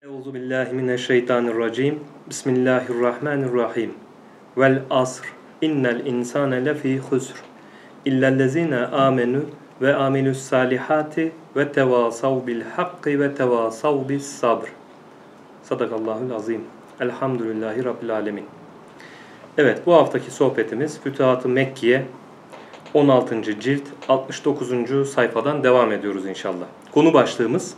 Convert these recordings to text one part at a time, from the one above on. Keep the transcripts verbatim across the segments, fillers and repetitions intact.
Euzu billahi mineşşeytanirracim. Bismillahirrahmanirrahim. Vel asr. İnnel insane lefî husr. İllellezîne âmenû ve âminus salihati ve tevâsav bil hakki ve tevâsav bis sabr. Sadakallahul azim. Elhamdülillahi rabbil alemin. Evet, bu haftaki sohbetimiz Fütuhat-ı Mekkiye on altıncı cilt altmış dokuzuncu sayfadan devam ediyoruz inşallah. Konu başlığımız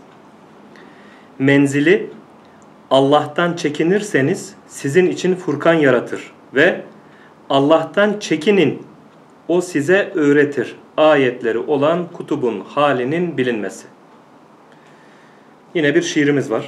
menzili Allah'tan çekinirseniz sizin için Furkan yaratır ve Allah'tan çekinin, o size öğretir ayetleri olan kutubun halinin bilinmesi. Yine bir şiirimiz var.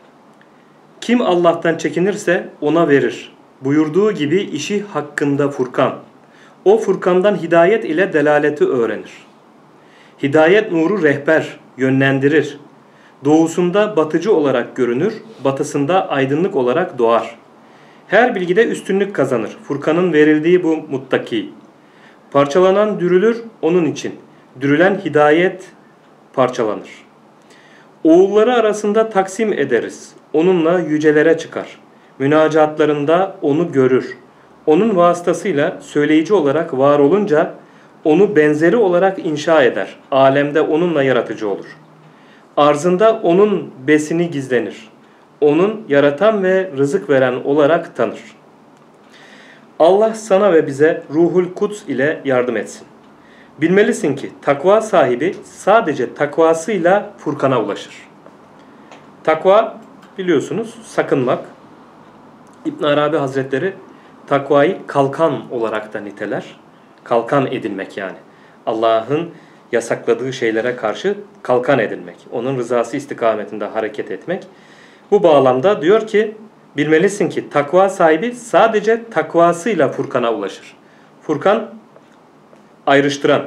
Kim Allah'tan çekinirse ona verir. Buyurduğu gibi işi hakkında Furkan. O Furkan'dan hidayet ile delaleti öğrenir. Hidayet nuru rehber, yönlendirir. Doğusunda batıcı olarak görünür, batısında aydınlık olarak doğar. Her bilgide üstünlük kazanır. Furkan'ın verildiği bu muttaki. Parçalanan dürülür onun için. Dürülen hidayet parçalanır. Oğulları arasında taksim ederiz. Onunla yücelere çıkar. Münacatlarında onu görür. Onun vasıtasıyla söyleyici olarak var olunca onu benzeri olarak inşa eder. Alemde onunla yaratıcı olur. Arzında onun besini gizlenir. Onun yaratan ve rızık veren olarak tanır. Allah sana ve bize Ruhul Kuds ile yardım etsin. Bilmelisin ki takva sahibi sadece takvasıyla Furkan'a ulaşır. Takva biliyorsunuz sakınmak. İbn Arabi Hazretleri takvayı kalkan olarak da niteler. Kalkan edinmek yani. Allah'ın yasakladığı şeylere karşı kalkan edinmek. Onun rızası istikametinde hareket etmek. Bu bağlamda diyor ki bilmelisin ki takva sahibi sadece takvasıyla Furkan'a ulaşır. Furkan ayrıştıran,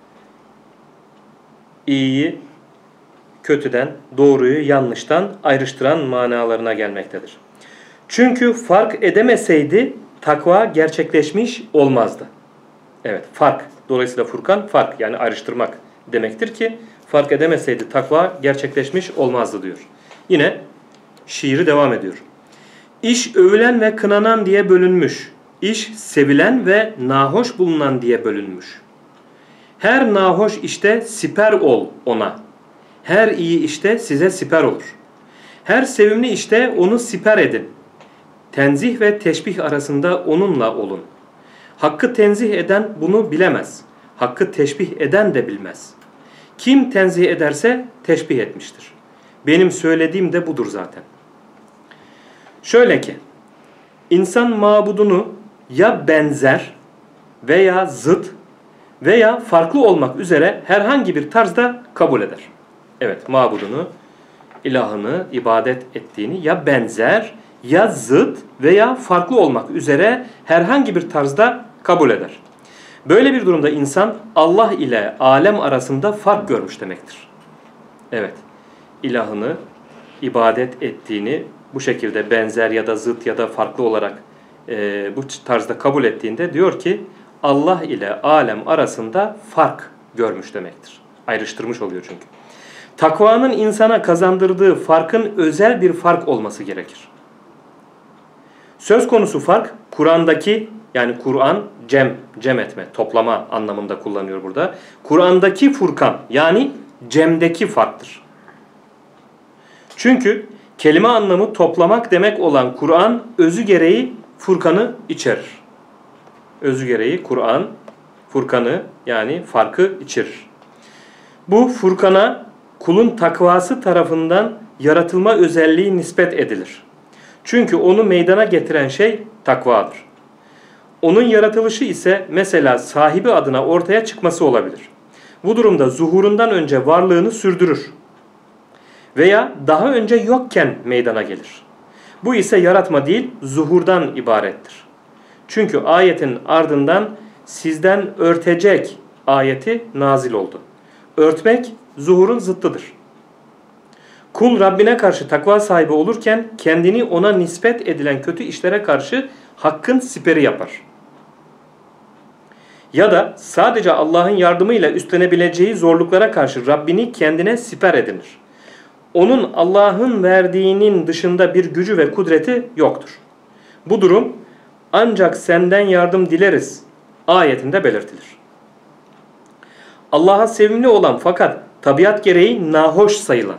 iyiyi kötüden, doğruyu yanlıştan ayrıştıran manalarına gelmektedir. Çünkü fark edemeseydi takva gerçekleşmiş olmazdı. Evet, fark. Dolayısıyla Furkan fark, yani ayrıştırmak demektir ki fark edemeseydi takva gerçekleşmiş olmazdı diyor. Yine şiiri devam ediyor. İş övülen ve kınanan diye bölünmüş. İş sevilen ve nahoş bulunan diye bölünmüş. Her nahoş işte siper ol ona. Her iyi işte size siper olur. Her sevimli işte onu siper edin. Tenzih ve teşbih arasında onunla olun. Hakkı tenzih eden bunu bilemez. Hakkı teşbih eden de bilmez. Kim tenzih ederse teşbih etmiştir. Benim söylediğim de budur zaten. Şöyle ki, insan mabudunu ya benzer veya zıt veya farklı olmak üzere herhangi bir tarzda kabul eder. Evet, mabudunu, ilahını, ibadet ettiğini ya benzer ya zıt veya farklı olmak üzere herhangi bir tarzda kabul eder. Böyle bir durumda insan Allah ile alem arasında fark görmüş demektir. Evet, ilahını, ibadet ettiğini bu şekilde benzer ya da zıt ya da farklı olarak e, bu tarzda kabul ettiğinde diyor ki Allah ile alem arasında fark görmüş demektir. Ayrıştırmış oluyor çünkü. Takvanın insana kazandırdığı farkın özel bir fark olması gerekir. Söz konusu fark Kur'an'daki, yani Kur'an cem, cem etme, toplama anlamında kullanıyor burada. Kur'an'daki Furkan, yani cemdeki farktır. Çünkü kelime anlamı toplamak demek olan Kur'an özü gereği Furkan'ı içerir. Özü gereği Kur'an Furkan'ı, yani farkı içerir. Bu Furkan'a kulun takvası tarafından yaratılma özelliği nispet edilir. Çünkü onu meydana getiren şey takvadır. Onun yaratılışı ise mesela sahibi adına ortaya çıkması olabilir. Bu durumda zuhurundan önce varlığını sürdürür. Veya daha önce yokken meydana gelir. Bu ise yaratma değil, zuhurdan ibarettir. Çünkü ayetin ardından sizden örtecek ayeti nazil oldu. Örtmek zuhurun zıttıdır. Kul Rabbine karşı takva sahibi olurken kendini ona nispet edilen kötü işlere karşı hakkın siperi yapar. Ya da sadece Allah'ın yardımıyla üstlenebileceği zorluklara karşı Rabbini kendine siper edinir. onun Allah'ın verdiğinin dışında bir gücü ve kudreti yoktur. Bu durum ancak senden yardım dileriz ayetinde belirtilir. Allah'a sevimli olan fakat tabiat gereği nahoş sayılan,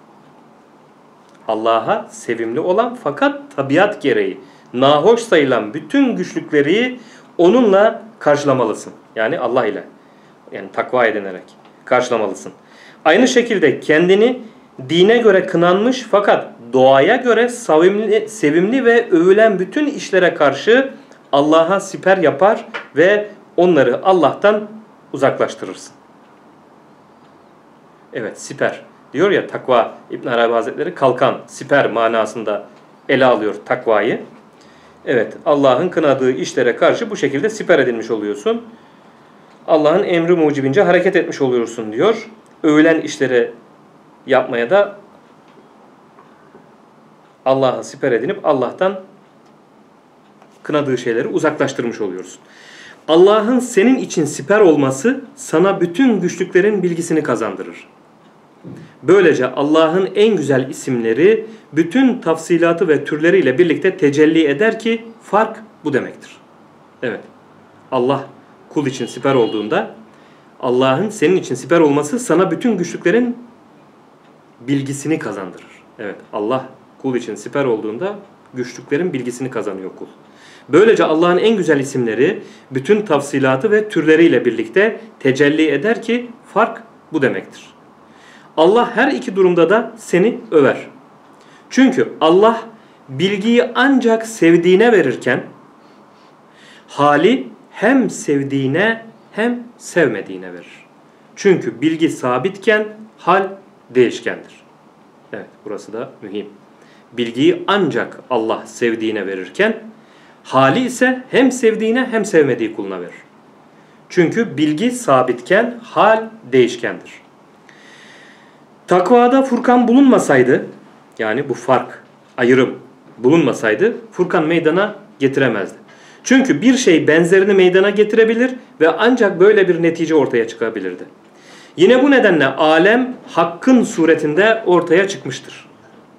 Allah'a sevimli olan fakat tabiat gereği nahoş sayılan bütün güçlükleri onunla karşılamalısın. Yani Allah ile, yani takva edinerek karşılamalısın. Aynı şekilde kendini dine göre kınanmış fakat doğaya göre sevimli, sevimli ve övülen bütün işlere karşı Allah'a siper yapar ve onları Allah'tan uzaklaştırırsın. Evet, siper diyor ya, takva, İbn Arabi Hazretleri kalkan, siper manasında ele alıyor takvayı. Evet, Allah'ın kınadığı işlere karşı bu şekilde siper edilmiş oluyorsun. Allah'ın emri mucibince hareket etmiş oluyorsun diyor. Övülen işleri yapmaya da Allah'a siper edinip Allah'tan kınadığı şeyleri uzaklaştırmış oluyorsun. Allah'ın senin için siper olması sana bütün güçlüklerin bilgisini kazandırır. Böylece Allah'ın en güzel isimleri bütün tafsilatı ve türleriyle birlikte tecelli eder ki fark bu demektir. Evet, Allah kul için siper olduğunda Allah'ın senin için siper olması sana bütün güçlüklerin bilgisini kazandırır. Evet, Allah kul için siper olduğunda güçlüklerin bilgisini kazanıyor kul. Böylece Allah'ın en güzel isimleri bütün tafsilatı ve türleriyle birlikte tecelli eder ki fark bu demektir. Allah her iki durumda da seni över. Çünkü Allah bilgiyi ancak sevdiğine verirken hali hem sevdiğine hem sevmediğine verir. Çünkü bilgi sabitken hal değişkendir. Evet, burası da mühim. Bilgiyi ancak Allah sevdiğine verirken hali ise hem sevdiğine hem sevmediği kuluna verir. Çünkü bilgi sabitken hal değişkendir. Takvada Furkan bulunmasaydı, yani bu fark, ayrım bulunmasaydı Furkan meydana getiremezdi. Çünkü bir şey benzerini meydana getirebilir ve ancak böyle bir netice ortaya çıkabilirdi. Yine bu nedenle alem hakkın suretinde ortaya çıkmıştır.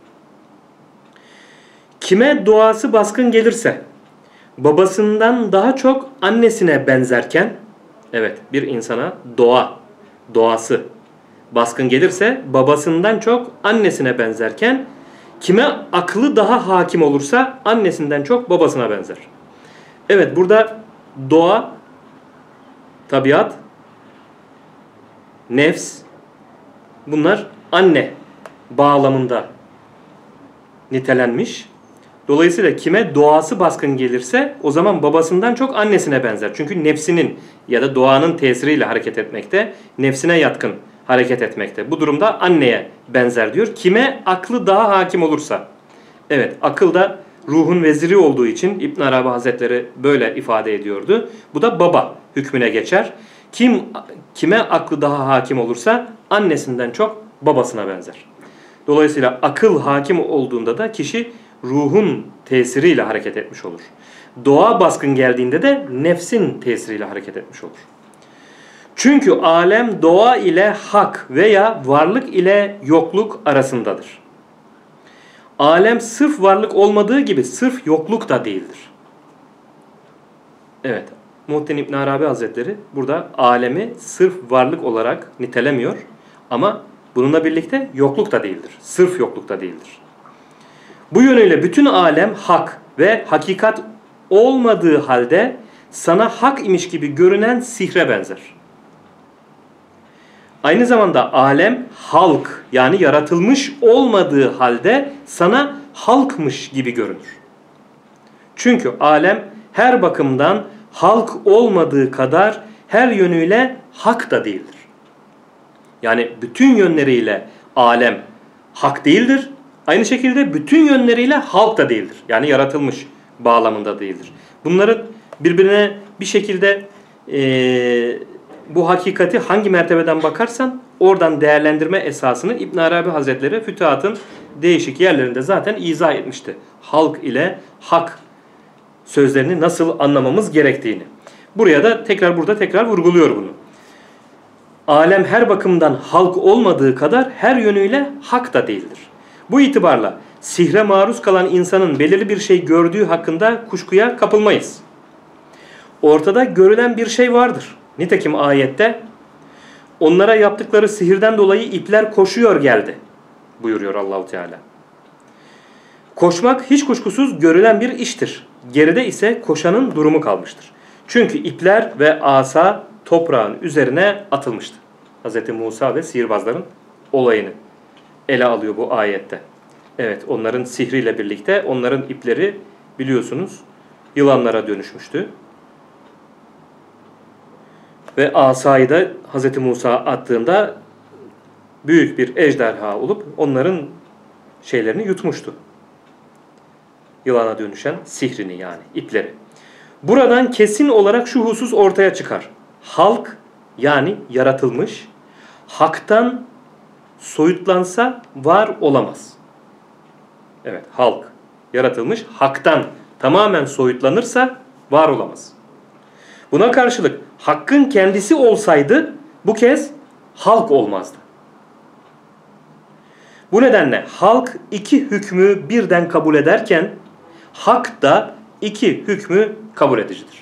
Kime doğası baskın gelirse babasından daha çok annesine benzerken, evet, bir insana doğa, doğası baskın gelirse babasından çok annesine benzerken kime aklı daha hakim olursa annesinden çok babasına benzer. Evet, burada doğa, tabiat, nefs, bunlar anne bağlamında nitelenmiş. Dolayısıyla kime doğası baskın gelirse o zaman babasından çok annesine benzer. Çünkü nefsinin ya da doğanın tesiriyle hareket etmekte, nefsine yatkın hareket etmekte. Bu durumda anneye benzer diyor. Kime aklı daha hakim olursa. Evet, akıl da ruhun veziri olduğu için İbn Arabi Hazretleri böyle ifade ediyordu. Bu da baba hükmüne geçer. Kim kime aklı daha hakim olursa annesinden çok babasına benzer. Dolayısıyla akıl hakim olduğunda da kişi ruhun tesiriyle hareket etmiş olur. Doğa baskın geldiğinde de nefsin tesiriyle hareket etmiş olur. Çünkü alem doğa ile hak veya varlık ile yokluk arasındadır. Alem sırf varlık olmadığı gibi sırf yokluk da değildir. Evet, Muhittin İbn Arabi Hazretleri burada alemi sırf varlık olarak nitelemiyor ama bununla birlikte yokluk da değildir. Sırf yokluk da değildir. Bu yönüyle bütün alem hak ve hakikat olmadığı halde sana hak imiş gibi görünen sihre benzer. Aynı zamanda alem halk, yani yaratılmış olmadığı halde sana halkmış gibi görünür. Çünkü alem her bakımdan halk olmadığı kadar her yönüyle hak da değildir. Yani bütün yönleriyle alem hak değildir. Aynı şekilde bütün yönleriyle halk da değildir. Yani yaratılmış bağlamında değildir. Bunların birbirine bir şekilde e, bu hakikati hangi mertebeden bakarsan oradan değerlendirme esasını İbn Arabi Hazretleri Fütuhat'ın değişik yerlerinde zaten izah etmişti. Halk ile hak sözlerini nasıl anlamamız gerektiğini. Buraya da tekrar burada tekrar vurguluyor bunu. alem her bakımdan halk olmadığı kadar her yönüyle hak da değildir. Bu itibarla sihre maruz kalan insanın belirli bir şey gördüğü hakkında kuşkuya kapılmayız. Ortada görülen bir şey vardır. Nitekim ayette onlara yaptıkları sihirden dolayı ipler koşuyor geldi buyuruyor Allahu Teala. Koşmak hiç kuşkusuz görülen bir iştir. Geride ise koşanın durumu kalmıştır. Çünkü ipler ve asa toprağın üzerine atılmıştı. Hz. Musa ve sihirbazların olayını ele alıyor bu ayette. Evet, onların sihriyle birlikte onların ipleri biliyorsunuz yılanlara dönüşmüştü. Ve asayı da Hz. Musa attığında büyük bir ejderha olup onların şeylerini yutmuştu. Yılana dönüşen sihrini yani ipleri. Buradan kesin olarak şu husus ortaya çıkar. Halk yani yaratılmış haktan soyutlansa var olamaz. Evet, halk yaratılmış haktan tamamen soyutlanırsa var olamaz. Buna karşılık hakkın kendisi olsaydı bu kez halk olmazdı. Bu nedenle halk iki hükmü birden kabul ederken hak da iki hükmü kabul edicidir.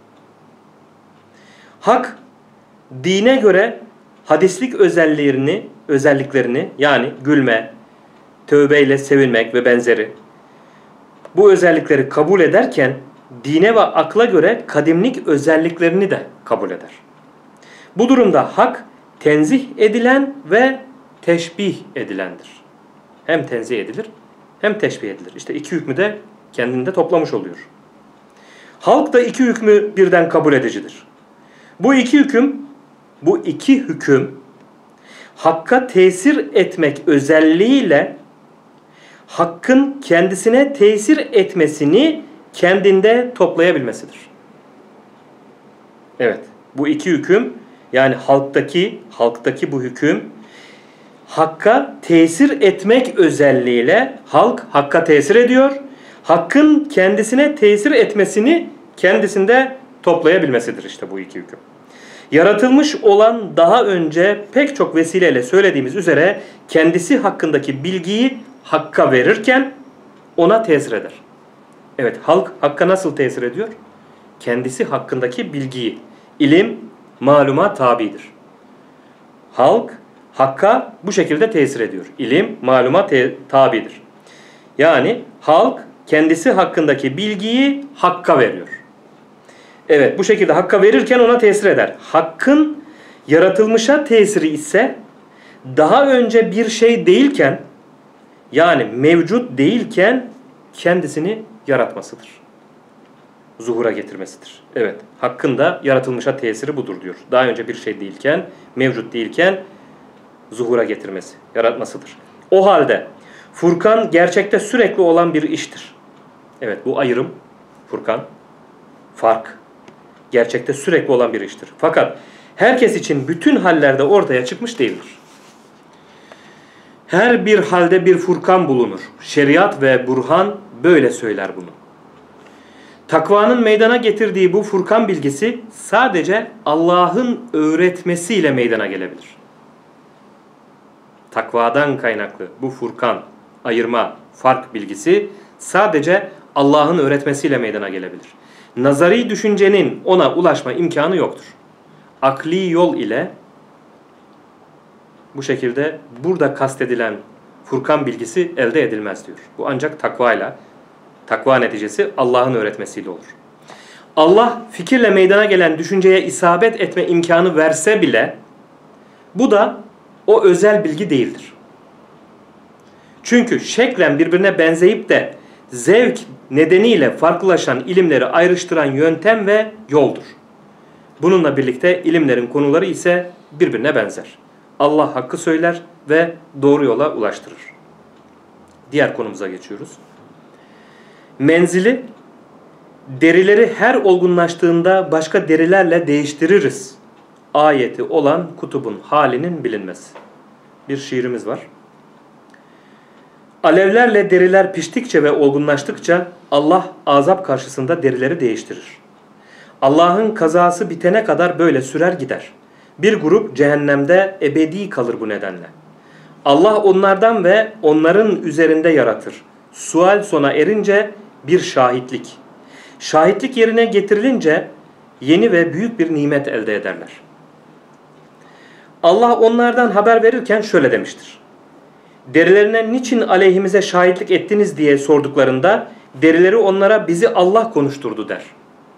Hak dine göre hadislik özelliklerini, özelliklerini yani gülme, tövbeyle sevinmek ve benzeri bu özellikleri kabul ederken dine ve akla göre kadimlik özelliklerini de kabul eder. Bu durumda hak tenzih edilen ve teşbih edilendir. Hem tenzih edilir hem teşbih edilir. İşte iki hükmü de kendinde toplamış oluyor. Halk da iki hükmü birden kabul edicidir. Bu iki hüküm, bu iki hüküm hakka tesir etmek özelliğiyle hakkın kendisine tesir etmesini kendinde toplayabilmesidir. Evet, bu iki hüküm yani halktaki halktaki bu hüküm hakka tesir etmek özelliğiyle halk hakka tesir ediyor. Hakkın kendisine tesir etmesini kendisinde toplayabilmesidir işte bu iki hüküm. Yaratılmış olan daha önce pek çok vesileyle söylediğimiz üzere kendisi hakkındaki bilgiyi hakka verirken ona tesir eder. Evet, halk hakka nasıl tesir ediyor? Kendisi hakkındaki bilgiyi, ilim, maluma tabidir. Halk hakka bu şekilde tesir ediyor. İlim, maluma tabidir. Yani halk kendisi hakkındaki bilgiyi hakka veriyor. Evet, bu şekilde hakka verirken ona tesir eder. Hakkın yaratılmışa tesiri ise daha önce bir şey değilken yani mevcut değilken kendisini yaratmasıdır. Zuhura getirmesidir. Evet, hakkın da yaratılmışa tesiri budur diyor. Daha önce bir şey değilken, mevcut değilken zuhura getirmesi, yaratmasıdır. O halde Furkan gerçekte sürekli olan bir iştir. Evet, bu ayrım, Furkan, fark, gerçekte sürekli olan bir iştir. Fakat herkes için bütün hallerde ortaya çıkmış değildir. Her bir halde bir Furkan bulunur. Şeriat ve Burhan böyle söyler bunu. Takvanın meydana getirdiği bu Furkan bilgisi sadece Allah'ın öğretmesiyle meydana gelebilir. Takvadan kaynaklı bu Furkan, ayırma, fark bilgisi sadece Allah'ın öğretmesiyle meydana gelebilir. Nazari düşüncenin ona ulaşma imkanı yoktur. Akli yol ile bu şekilde burada kastedilen Furkan bilgisi elde edilmez diyor. Bu ancak takvayla, takva neticesi Allah'ın öğretmesiyle olur. Allah fikirle meydana gelen düşünceye isabet etme imkanı verse bile bu da o özel bilgi değildir. Çünkü şeklen birbirine benzeyip de zevk nedeniyle farklılaşan ilimleri ayrıştıran yöntem ve yoldur. Bununla birlikte ilimlerin konuları ise birbirine benzer. Allah hakkı söyler ve doğru yola ulaştırır. Diğer konumuza geçiyoruz. Menzili, derileri her olgunlaştığında başka derilerle değiştiririz ayeti olan kutubun halinin bilinmesi. Bir şiirimiz var. Alevlerle deriler piştikçe ve olgunlaştıkça Allah azap karşısında derileri değiştirir. Allah'ın kazası bitene kadar böyle sürer gider. Bir grup cehennemde ebedi kalır bu nedenle. Allah onlardan ve onların üzerinde yaratır. Sual sona erince bir şahitlik. Şahitlik yerine getirilince yeni ve büyük bir nimet elde ederler. Allah onlardan haber verirken şöyle demiştir. Derilerine niçin aleyhimize şahitlik ettiniz diye sorduklarında derileri onlara bizi Allah konuşturdu der.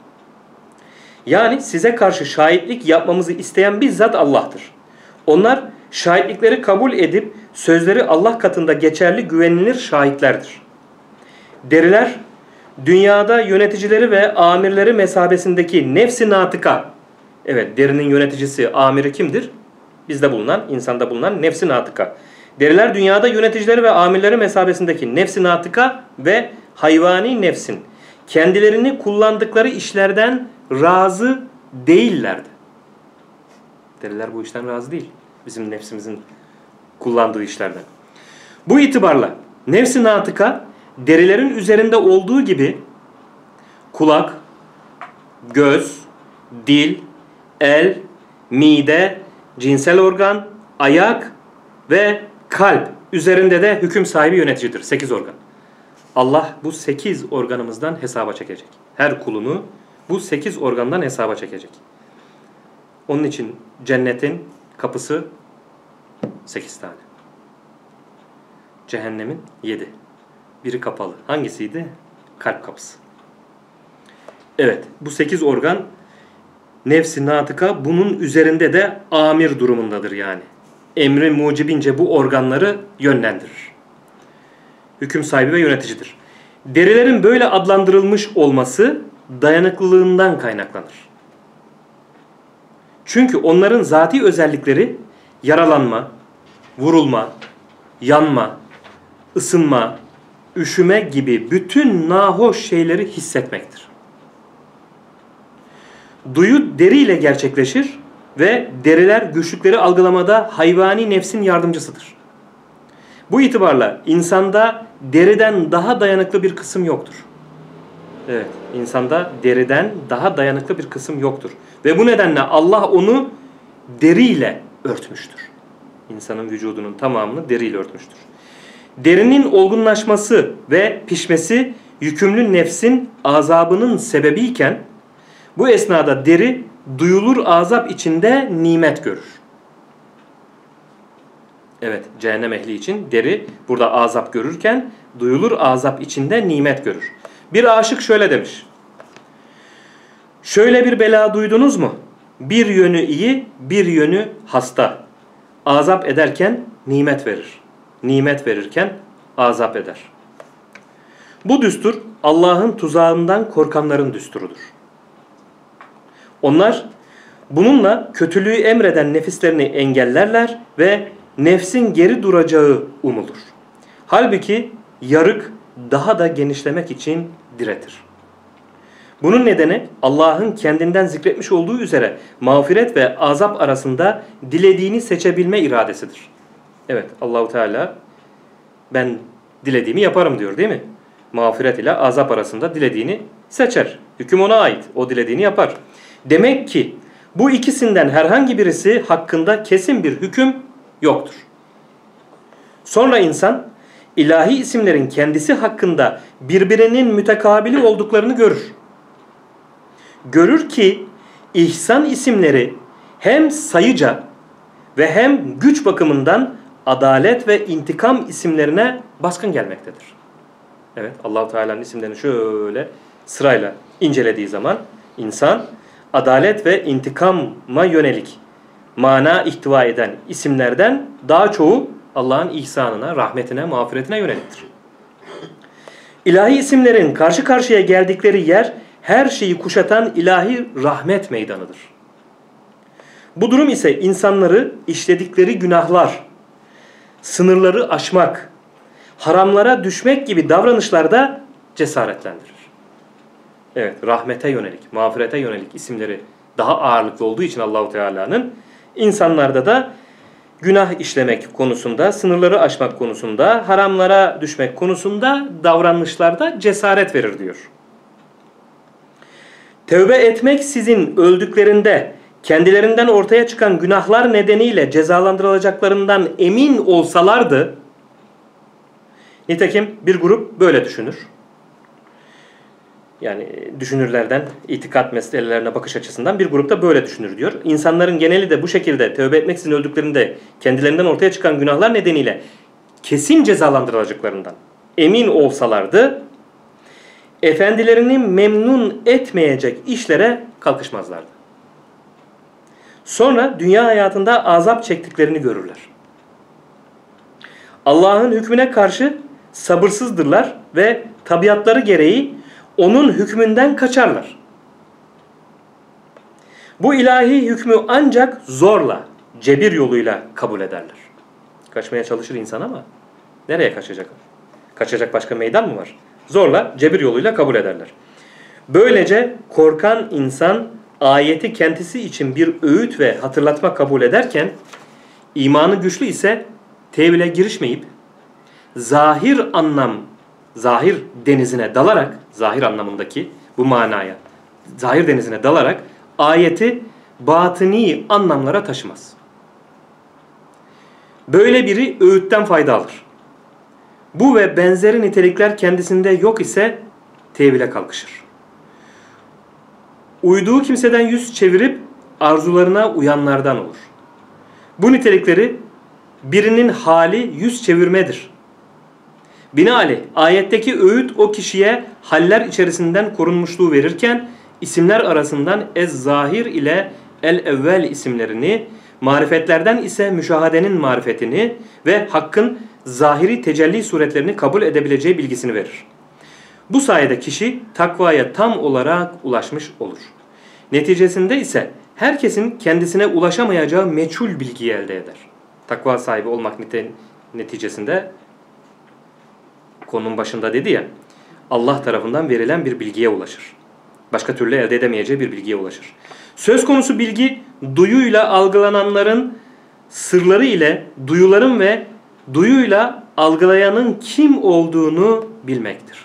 Yani size karşı şahitlik yapmamızı isteyen bizzat Allah'tır. Onlar şahitlikleri kabul edip sözleri Allah katında geçerli güvenilir şahitlerdir. Deriler dünyada yöneticileri ve amirleri mesabesindeki nefsi natıka, evet derinin yöneticisi, amiri kimdir? Bizde bulunan, insanda bulunan nefsi natıka. Deriler dünyada yöneticileri ve amirleri mesabesindeki nefsi natıka ve hayvani nefsin kendilerini kullandıkları işlerden razı değillerdi. Deriler bu işten razı değil. Bizim nefsimizin kullandığı işlerden. Bu itibarla nefsi natıka derilerin üzerinde olduğu gibi kulak, göz, dil, el, mide, cinsel organ, ayak ve kalp üzerinde de hüküm sahibi yöneticidir. Sekiz organ. Allah bu sekiz organımızdan hesaba çekecek. Her kulunu bu sekiz organdan hesaba çekecek. Onun için cennetin kapısı sekiz tane. Cehennemin yedi. Biri kapalı. Hangisiydi? Kalp kapısı. Evet, bu sekiz organ nefs-i natıka bunun üzerinde de amir durumundadır yani. Emri mucibince bu organları yönlendirir. Hüküm sahibi ve yöneticidir. Derilerin böyle adlandırılmış olması dayanıklılığından kaynaklanır. Çünkü onların zati özellikleri yaralanma, vurulma, yanma, ısınma, üşüme gibi bütün nahoş şeyleri hissetmektir. Duyu deriyle gerçekleşir ve deriler güçlükleri algılamada hayvani nefsin yardımcısıdır. Bu itibarla insanda deriden daha dayanıklı bir kısım yoktur. Evet, insanda deriden daha dayanıklı bir kısım yoktur. Ve bu nedenle Allah onu deriyle örtmüştür. İnsanın vücudunun tamamını deriyle örtmüştür. Derinin olgunlaşması ve pişmesi yükümlü nefsin azabının sebebiyken bu esnada deri duyulur azap içinde nimet görür. Evet, cehennem ehli için deri burada azap görürken duyulur azap içinde nimet görür. Bir aşık şöyle demiş. Şöyle bir bela duydunuz mu? Bir yönü iyi, bir yönü hasta. Azap ederken nimet verir. Nimet verirken azap eder. Bu düstur Allah'ın tuzağından korkanların düsturudur. Onlar bununla kötülüğü emreden nefislerini engellerler ve nefsin geri duracağı umulur. Halbuki yarık daha da genişlemek için diretir. Bunun nedeni Allah'ın kendinden zikretmiş olduğu üzere mağfiret ve azap arasında dilediğini seçebilme iradesidir. Evet, Allahu Teala ben dilediğimi yaparım diyor değil mi? Mağfiret ile azap arasında dilediğini seçer. Hüküm ona ait. O dilediğini yapar. Demek ki bu ikisinden herhangi birisi hakkında kesin bir hüküm yoktur. Sonra insan ilahi isimlerin kendisi hakkında birbirinin mütekabili olduklarını görür. Görür ki ihsan isimleri hem sayıca ve hem güç bakımından adalet ve intikam isimlerine baskın gelmektedir. Evet, Allah-u Teala'nın isimlerini şöyle sırayla incelediği zaman insan adalet ve intikama yönelik mana ihtiva eden isimlerden daha çoğu Allah'ın ihsanına, rahmetine, mağfiretine yöneliktir. İlahi isimlerin karşı karşıya geldikleri yer her şeyi kuşatan ilahi rahmet meydanıdır. Bu durum ise insanları işledikleri günahlar, sınırları aşmak, haramlara düşmek gibi davranışlarda cesaretlendirir. Evet, rahmete yönelik, mağfirete yönelik isimleri daha ağırlıklı olduğu için Allahu Teala'nın insanlarda da günah işlemek konusunda, sınırları aşmak konusunda, haramlara düşmek konusunda davranışlarda cesaret verir diyor. Tevbe etmek sizin öldüklerinde kendilerinden ortaya çıkan günahlar nedeniyle cezalandırılacaklarından emin olsalardı, nitekim bir grup böyle düşünür. Yani düşünürlerden, itikat meselelerine bakış açısından bir grup da böyle düşünür diyor. İnsanların geneli de bu şekilde tövbe etmeksizin öldüklerinde kendilerinden ortaya çıkan günahlar nedeniyle kesin cezalandırılacaklarından emin olsalardı, efendilerini memnun etmeyecek işlere kalkışmazlardı. Sonra dünya hayatında azap çektiklerini görürler. Allah'ın hükmüne karşı sabırsızdırlar ve tabiatları gereği onun hükmünden kaçarlar. Bu ilahi hükmü ancak zorla, cebir yoluyla kabul ederler. Kaçmaya çalışır insan ama nereye kaçacak? Kaçacak başka meydan mı var? Zorla, cebir yoluyla kabul ederler. Böylece korkan insan ayeti kendisi için bir öğüt ve hatırlatma kabul ederken, imanı güçlü ise tevhile girişmeyip zahir anlam, zahir denizine dalarak, zahir anlamındaki bu manaya, zahir denizine dalarak ayeti batıni anlamlara taşımaz. Böyle biri öğütten fayda alır. Bu ve benzeri nitelikler kendisinde yok ise tevhile kalkışır. Uyduğu kimseden yüz çevirip arzularına uyanlardan olur. Bu nitelikleri birinin hali yüz çevirmedir. Binaenaleyh ayetteki öğüt o kişiye haller içerisinden korunmuşluğu verirken isimler arasından Ez-Zahir ile El-Evvel isimlerini, marifetlerden ise müşahadenin marifetini ve hakkın zahiri tecelli suretlerini kabul edebileceği bilgisini verir. Bu sayede kişi takvaya tam olarak ulaşmış olur. Neticesinde ise herkesin kendisine ulaşamayacağı meçhul bilgiyi elde eder. Takva sahibi olmak neticesinde konunun başında dedi ya, Allah tarafından verilen bir bilgiye ulaşır. Başka türlü elde edemeyeceği bir bilgiye ulaşır. Söz konusu bilgi duyuyla algılananların sırları ile duyuların ve duyuyla algılayanın kim olduğunu bilmektir.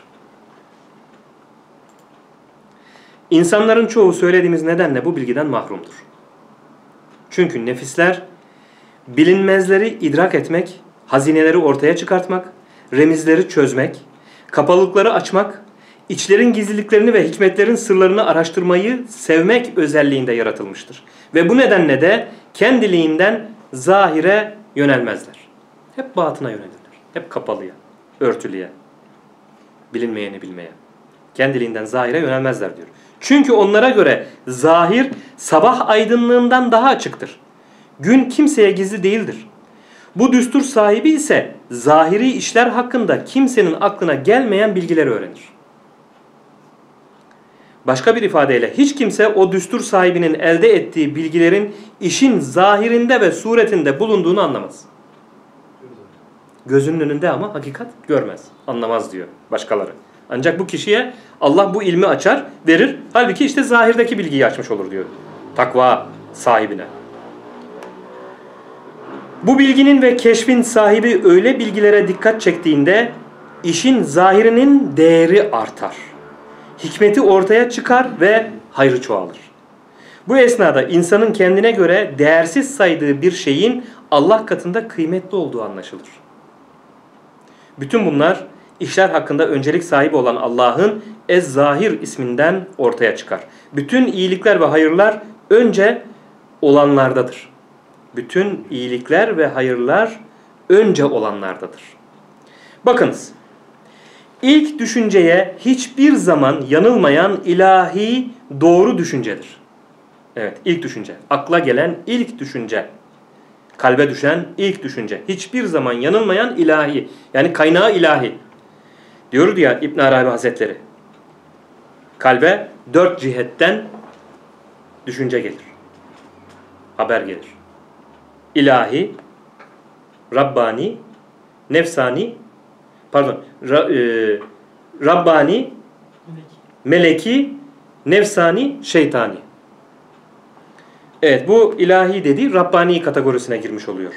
İnsanların çoğu söylediğimiz nedenle bu bilgiden mahrumdur. Çünkü nefisler bilinmezleri idrak etmek, hazineleri ortaya çıkartmak, remizleri çözmek, kapalıkları açmak, içlerin gizliliklerini ve hikmetlerin sırlarını araştırmayı sevmek özelliğinde yaratılmıştır. Ve bu nedenle de kendiliğinden zahire yönelmezler. Hep batına yönelirler. Hep kapalıya, örtülüye, bilinmeyeni bilmeye. Kendiliğinden zahire yönelmezler diyor. Çünkü onlara göre zahir sabah aydınlığından daha açıktır. Gün kimseye gizli değildir. Bu düstur sahibi ise zahiri işler hakkında kimsenin aklına gelmeyen bilgileri öğrenir. Başka bir ifadeyle hiç kimse o düstur sahibinin elde ettiği bilgilerin işin zahirinde ve suretinde bulunduğunu anlamaz. Gözünün önünde ama hakikat görmez, anlamaz diyor başkaları. Ancak bu kişiye Allah bu ilmi açar, verir. Halbuki işte zahirdeki bilgiyi açmış olur diyor takva sahibine. Bu bilginin ve keşfin sahibi öyle bilgilere dikkat çektiğinde işin zahirinin değeri artar. Hikmeti ortaya çıkar ve hayrı çoğalır. Bu esnada insanın kendine göre değersiz saydığı bir şeyin Allah katında kıymetli olduğu anlaşılır. Bütün bunlar işler hakkında öncelik sahibi olan Allah'ın Ez-Zahir isminden ortaya çıkar. Bütün iyilikler ve hayırlar önce olanlardadır. Bütün iyilikler ve hayırlar önce olanlardadır. Bakınız, ilk düşünceye hiçbir zaman yanılmayan ilahi doğru düşüncedir. Evet, ilk düşünce. Akla gelen ilk düşünce. Kalbe düşen ilk düşünce. Hiçbir zaman yanılmayan ilahi. Yani kaynağı ilahi. Diyordu ya İbn Arabi Hazretleri. Kalbe dört cihetten düşünce gelir. Haber gelir. İlahi, Rabbani, Nefsani, pardon, Ra, e, Rabbani, Meleki, Nefsani, Şeytani. Evet, bu ilahi dediği Rabbani kategorisine girmiş oluyor.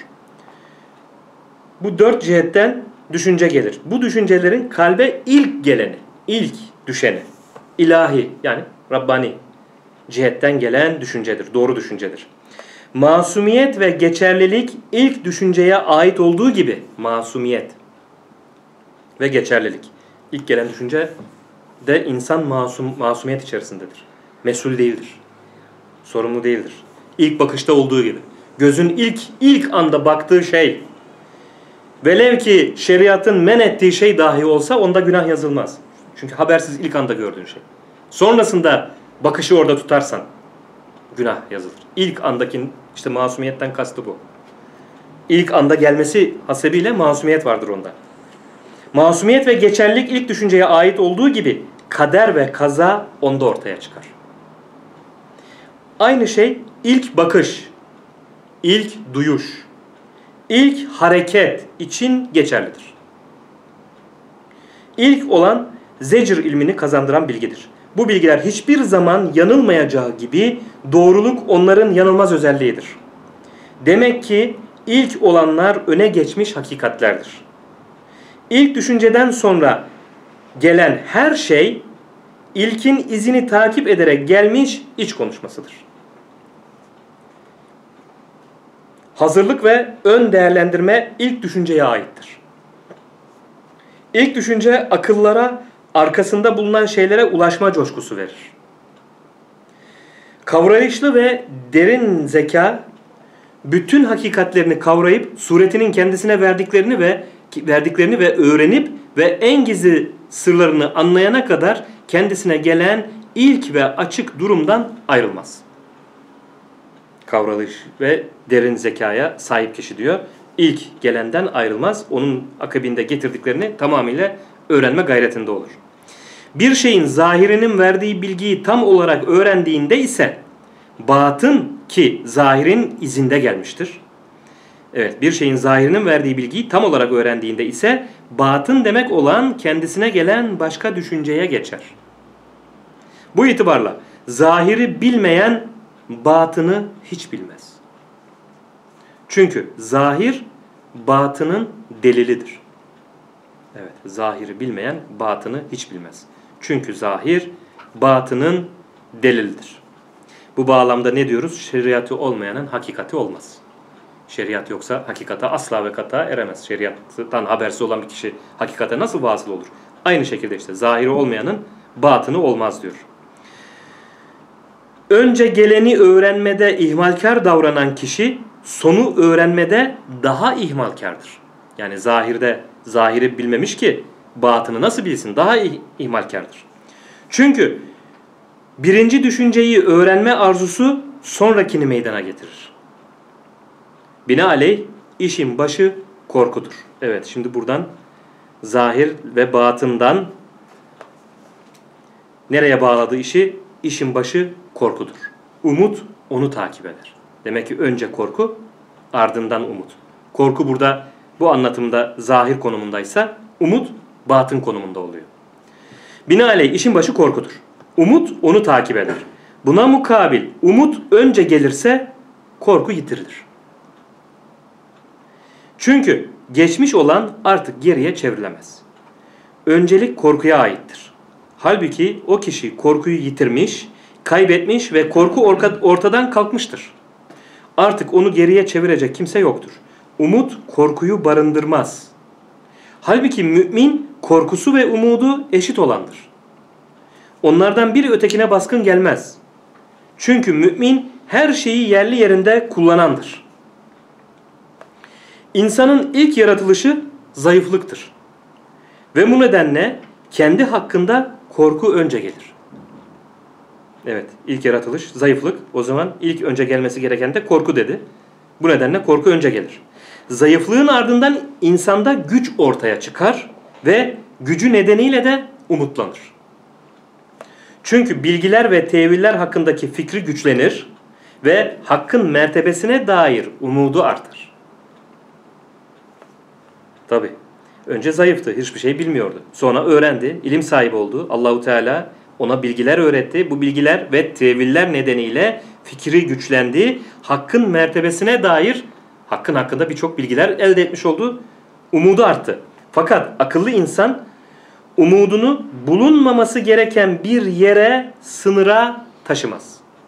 Bu dört cihetten düşünce gelir. Bu düşüncelerin kalbe ilk geleni, ilk düşeni, ilahi yani Rabbani. cihetten gelen düşüncedir, doğru düşüncedir. Masumiyet ve geçerlilik ilk düşünceye ait olduğu gibi masumiyet ve geçerlilik. İlk gelen düşünce de insan masum, masumiyet içerisindedir. Mesul değildir. Sorumlu değildir. İlk bakışta olduğu gibi. Gözün ilk ilk anda baktığı şey, velev ki şeriatın men ettiği şey dahi olsa onda günah yazılmaz. Çünkü habersiz ilk anda gördüğün şey. Sonrasında bakışı orada tutarsan günah yazılır. İlk andaki işte masumiyetten kastı bu. İlk anda gelmesi hasebiyle masumiyet vardır onda. Masumiyet ve geçerlilik ilk düşünceye ait olduğu gibi kader ve kaza onda ortaya çıkar. Aynı şey ilk bakış, ilk duyuş, ilk hareket için geçerlidir. İlk olan zecr ilmini kazandıran bilgidir. Bu bilgiler hiçbir zaman yanılmayacağı gibi doğruluk onların yanılmaz özelliğidir. Demek ki ilk olanlar öne geçmiş hakikatlerdir. İlk düşünceden sonra gelen her şey ilkin izini takip ederek gelmiş iç konuşmasıdır. Hazırlık ve ön değerlendirme ilk düşünceye aittir. İlk düşünce akıllara arkasında bulunan şeylere ulaşma coşkusu verir. Kavrayışlı ve derin zeka bütün hakikatlerini kavrayıp suretinin kendisine verdiklerini ve verdiklerini ve öğrenip ve en gizli sırlarını anlayana kadar kendisine gelen ilk ve açık durumdan ayrılmaz. Kavrayış ve derin zekaya sahip kişi diyor. İlk gelenden ayrılmaz. Onun akabinde getirdiklerini tamamıyla öğrenme gayretinde olur. Bir şeyin zahirinin verdiği bilgiyi tam olarak öğrendiğinde ise batın ki zahirin izinde gelmiştir. Evet, bir şeyin zahirinin verdiği bilgiyi tam olarak öğrendiğinde ise batın demek olan kendisine gelen başka düşünceye geçer. Bu itibarla zahiri bilmeyen batını hiç bilmez. Çünkü zahir batının delilidir. Evet, zahiri bilmeyen batını hiç bilmez. Çünkü zahir batının delilidir. Bu bağlamda ne diyoruz? Şeriatı olmayanın hakikati olmaz. Şeriat yoksa hakikata asla ve kata eremez. Şeriattan habersiz olan bir kişi hakikate nasıl vasıl olur? Aynı şekilde işte zahiri olmayanın batını olmaz diyor. Önce geleni öğrenmede ihmalkar davranan kişi sonu öğrenmede daha ihmalkardır. Yani zahirde zahiri bilmemiş ki batını nasıl bilsin? Daha ihmalkardır. Çünkü birinci düşünceyi öğrenme arzusu sonrakini meydana getirir. Binaenaleyh işin başı korkudur. Evet, şimdi buradan zahir ve batından nereye bağladı işi? İşin başı korkudur. Umut onu takip eder. Demek ki önce korku, ardından umut. Korku burada bu anlatımda zahir konumundaysa umut batın konumunda oluyor. Binaenaleyh işin başı korkudur. Umut onu takip eder. Buna mukabil umut önce gelirse korku yitirilir. Çünkü geçmiş olan artık geriye çevrilemez. Öncelik korkuya aittir. Halbuki o kişi korkuyu yitirmiş, kaybetmiş ve korku ortadan kalkmıştır. Artık onu geriye çevirecek kimse yoktur. Umut korkuyu barındırmaz. Halbuki mümin korkusu ve umudu eşit olandır. Onlardan biri ötekine baskın gelmez. Çünkü mümin her şeyi yerli yerinde kullanandır. İnsanın ilk yaratılışı zayıflıktır. Ve bu nedenle kendi hakkında korku önce gelir. Evet, ilk yaratılış zayıflık. O zaman ilk önce gelmesi gereken de korku dedi. Bu nedenle korku önce gelir. Zayıflığın ardından insanda güç ortaya çıkar ve gücü nedeniyle de umutlanır. Çünkü bilgiler ve teviller hakkındaki fikri güçlenir ve hakkın mertebesine dair umudu artar. Tabii. Önce zayıftı, hiçbir şey bilmiyordu. Sonra öğrendi, ilim sahibi oldu. Allahu Teala ona bilgiler öğretti. Bu bilgiler ve teviller nedeniyle fikri güçlendi. Hakkın mertebesine dair, hakkın hakkında birçok bilgiler elde etmiş oldu. Umudu arttı. Fakat akıllı insan umudunu bulunmaması gereken bir yere, sınıra taşımaz.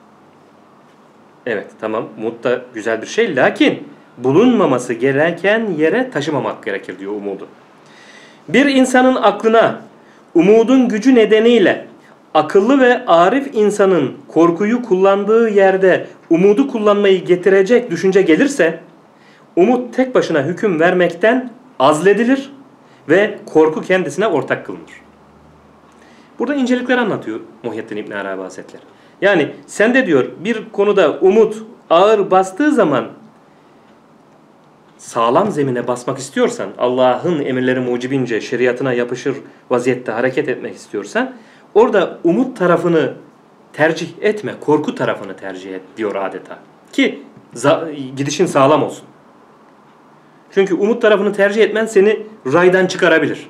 Evet, tamam, umut da güzel bir şey, lakin bulunmaması gereken yere taşımamak gerekir diyor umudu. Bir insanın aklına umudun gücü nedeniyle akıllı ve arif insanın korkuyu kullandığı yerde umudu kullanmayı getirecek düşünce gelirse, umut tek başına hüküm vermekten azledilir ve korku kendisine ortak kılınır. Burada incelikler anlatıyor Muhyiddin İbn Arabi Hazretleri. Yani sen de diyor bir konuda umut ağır bastığı zaman sağlam zemine basmak istiyorsan, Allah'ın emirleri mucibince şeriatına yapışır vaziyette hareket etmek istiyorsan, orada umut tarafını tercih etme, korku tarafını tercih et diyor adeta. Ki gidişin sağlam olsun. Çünkü umut tarafını tercih etmen seni raydan çıkarabilir.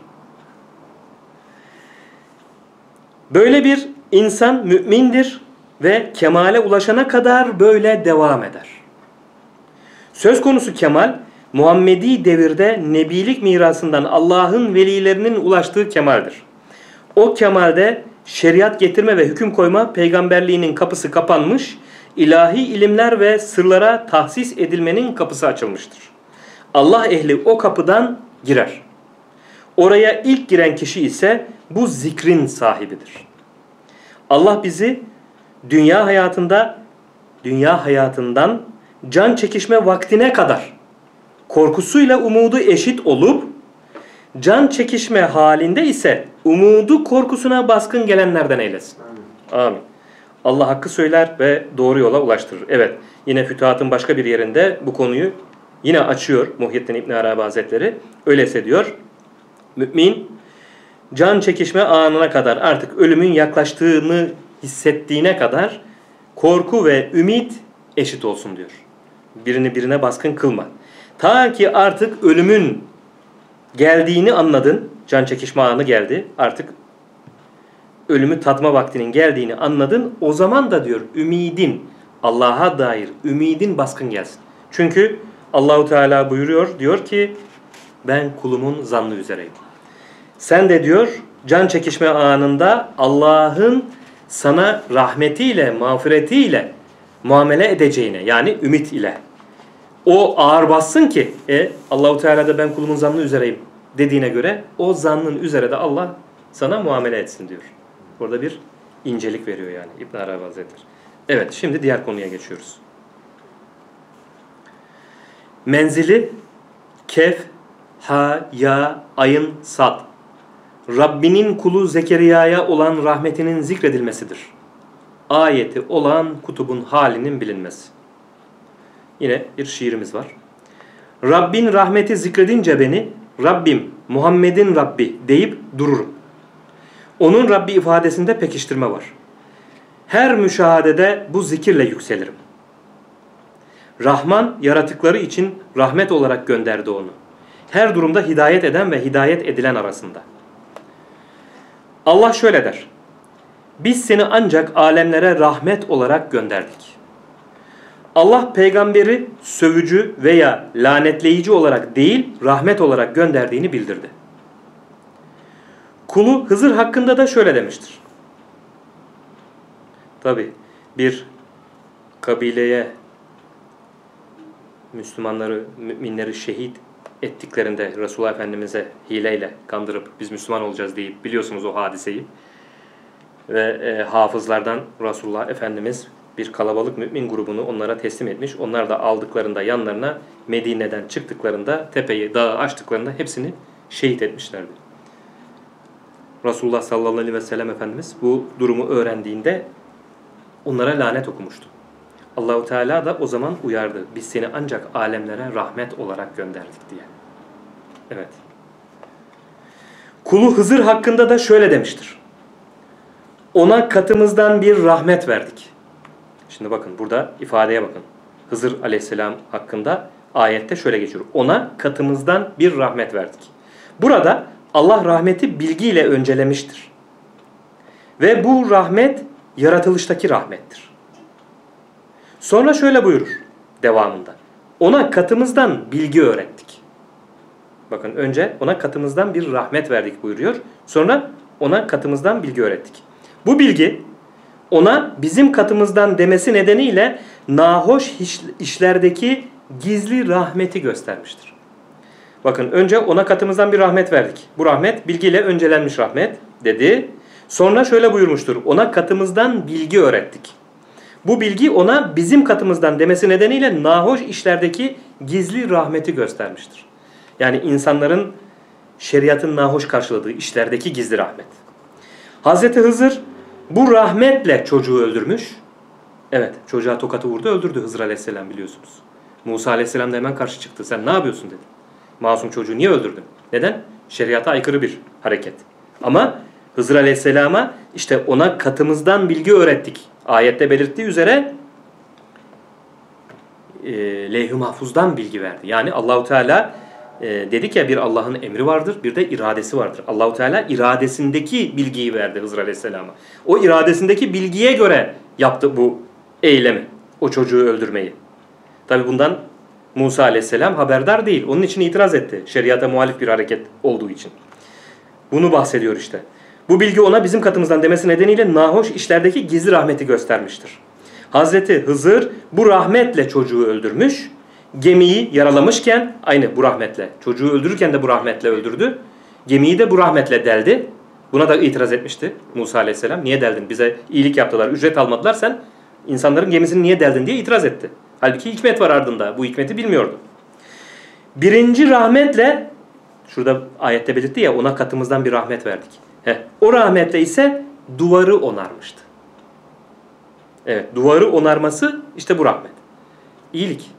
Böyle bir insan mümindir ve kemale ulaşana kadar böyle devam eder. Söz konusu kemal, Muhammedi devirde nebilik mirasından Allah'ın velilerinin ulaştığı kemaldir. O kemalde şeriat getirme ve hüküm koyma peygamberliğinin kapısı kapanmış, ilahi ilimler ve sırlara tahsis edilmenin kapısı açılmıştır. Allah ehli o kapıdan girer. Oraya ilk giren kişi ise bu zikrin sahibidir. Allah bizi dünya hayatında, dünya hayatından can çekişme vaktine kadar korkusuyla umudu eşit olup, can çekişme halinde ise umudu korkusuna baskın gelenlerden eylesin. Amin. Amin. Allah hakkı söyler ve doğru yola ulaştırır. Evet, yine Fütuhat'ın başka bir yerinde bu konuyu yine açıyor Muhyiddin İbn Arabi Hazretleri. Öyleyse diyor, mümin can çekişme anına kadar, artık ölümün yaklaştığını hissettiğine kadar korku ve ümit eşit olsun diyor. Birini birine baskın kılma. Ta ki artık ölümün geldiğini anladın, can çekişme anı geldi, artık ölümü tatma vaktinin geldiğini anladın, o zaman da diyor ümidin, Allah'a dair ümidin baskın gelsin. Çünkü Allahu Teala buyuruyor, diyor ki ben kulumun zannı üzereyim. Sen de diyor can çekişme anında Allah'ın sana rahmetiyle, mağfiretiyle muamele edeceğine, yani ümit ile o ağır bassın ki e, Allahu Teala da ben kulumun zannı üzereyim dediğine göre o zannın üzere de Allah sana muamele etsin diyor. Burada bir incelik veriyor yani İbn Arabi Hazretleri. Evet, şimdi diğer konuya geçiyoruz. Menzili Kef, Ha, Ya, Ayın, Sad. Rabbinin kulu Zekeriya'ya olan rahmetinin zikredilmesidir. Ayeti olan kutubun halinin bilinmesi. Yine bir şiirimiz var. Rabbin rahmeti zikredince beni, Rabbim Muhammed'in Rabbi deyip dururum. Onun Rabbi ifadesinde pekiştirme var. Her müşahadede bu zikirle yükselirim. Rahman yaratıkları için rahmet olarak gönderdi onu. Her durumda hidayet eden ve hidayet edilen arasında. Allah şöyle der. Biz seni ancak alemlere rahmet olarak gönderdik. Allah peygamberi sövücü veya lanetleyici olarak değil, rahmet olarak gönderdiğini bildirdi. Kulu Hızır hakkında da şöyle demiştir. Tabi bir kabileye Müslümanları, müminleri şehit ettiklerinde Resulullah Efendimiz'e hileyle kandırıp biz Müslüman olacağız deyip, biliyorsunuz o hadiseyi. Ve e, hafızlardan Resulullah Efendimiz bir kalabalık mümin grubunu onlara teslim etmiş. Onlar da aldıklarında yanlarına Medine'den çıktıklarında, tepeyi, dağı açtıklarında hepsini şehit etmişlerdi. Resulullah sallallahu aleyhi ve sellem Efendimiz bu durumu öğrendiğinde onlara lanet okumuştu. Allahu Teala da o zaman uyardı. Biz seni ancak alemlere rahmet olarak gönderdik diye. Evet. Kulu Hızır hakkında da şöyle demiştir. Ona katımızdan bir rahmet verdik. Şimdi bakın burada ifadeye bakın. Hızır aleyhisselam hakkında ayette şöyle geçiyor. Ona katımızdan bir rahmet verdik. Burada Allah rahmeti bilgiyle öncelemiştir. Ve bu rahmet yaratılıştaki rahmettir. Sonra şöyle buyurur devamında. Ona katımızdan bilgi öğrettik. Bakın önce ona katımızdan bir rahmet verdik buyuruyor. Sonra ona katımızdan bilgi öğrettik. Bu bilgi ona bizim katımızdan demesi nedeniyle nahoş işlerdeki gizli rahmeti göstermiştir. Bakın önce ona katımızdan bir rahmet verdik. Bu rahmet bilgiyle öncelenmiş rahmet dedi. Sonra şöyle buyurmuştur. Ona katımızdan bilgi öğrettik. Bu bilgi ona bizim katımızdan demesi nedeniyle nahoş işlerdeki gizli rahmeti göstermiştir. Yani insanların şeriatın nahoş karşıladığı işlerdeki gizli rahmet. Hazreti Hızır bu rahmetle çocuğu öldürmüş. Evet, çocuğa tokatı vurdu, öldürdü Hızır Aleyhisselam biliyorsunuz. Musa Aleyhisselam da hemen karşı çıktı. Sen ne yapıyorsun dedi. Masum çocuğu niye öldürdün? Neden? Şeriata aykırı bir hareket. Ama Hızır Aleyhisselam'a işte ona katımızdan bilgi öğrettik. Ayette belirttiği üzere e, levh-i mahfuzdan bilgi verdi. Yani Allahu Teala e, dedik ya bir Allah'ın emri vardır, bir de iradesi vardır. Allahu Teala iradesindeki bilgiyi verdi Hızır Aleyhisselam'a. O iradesindeki bilgiye göre yaptı bu eylemi, o çocuğu öldürmeyi. Tabi bundan Musa Aleyhisselam haberdar değil. Onun için itiraz etti. Şeriata muhalif bir hareket olduğu için. Bunu bahsediyor işte. Bu bilgi ona bizim katımızdan demesi nedeniyle nahoş işlerdeki gizli rahmeti göstermiştir. Hazreti Hızır bu rahmetle çocuğu öldürmüş. Gemiyi yaralamışken aynı bu rahmetle. Çocuğu öldürürken de bu rahmetle öldürdü. Gemiyi de bu rahmetle deldi. Buna da itiraz etmişti Musa Aleyhisselam. Niye deldin? Bize iyilik yaptılar, ücret almadılar. Sen insanların gemisini niye deldin diye itiraz etti. Halbuki hikmet var ardında. Bu hikmeti bilmiyordu. Birinci rahmetle, şurada ayette belirtti ya, ona katımızdan bir rahmet verdik. Heh, o rahmetle ise duvarı onarmıştı. Evet, duvarı onarması işte bu rahmet. İyilik.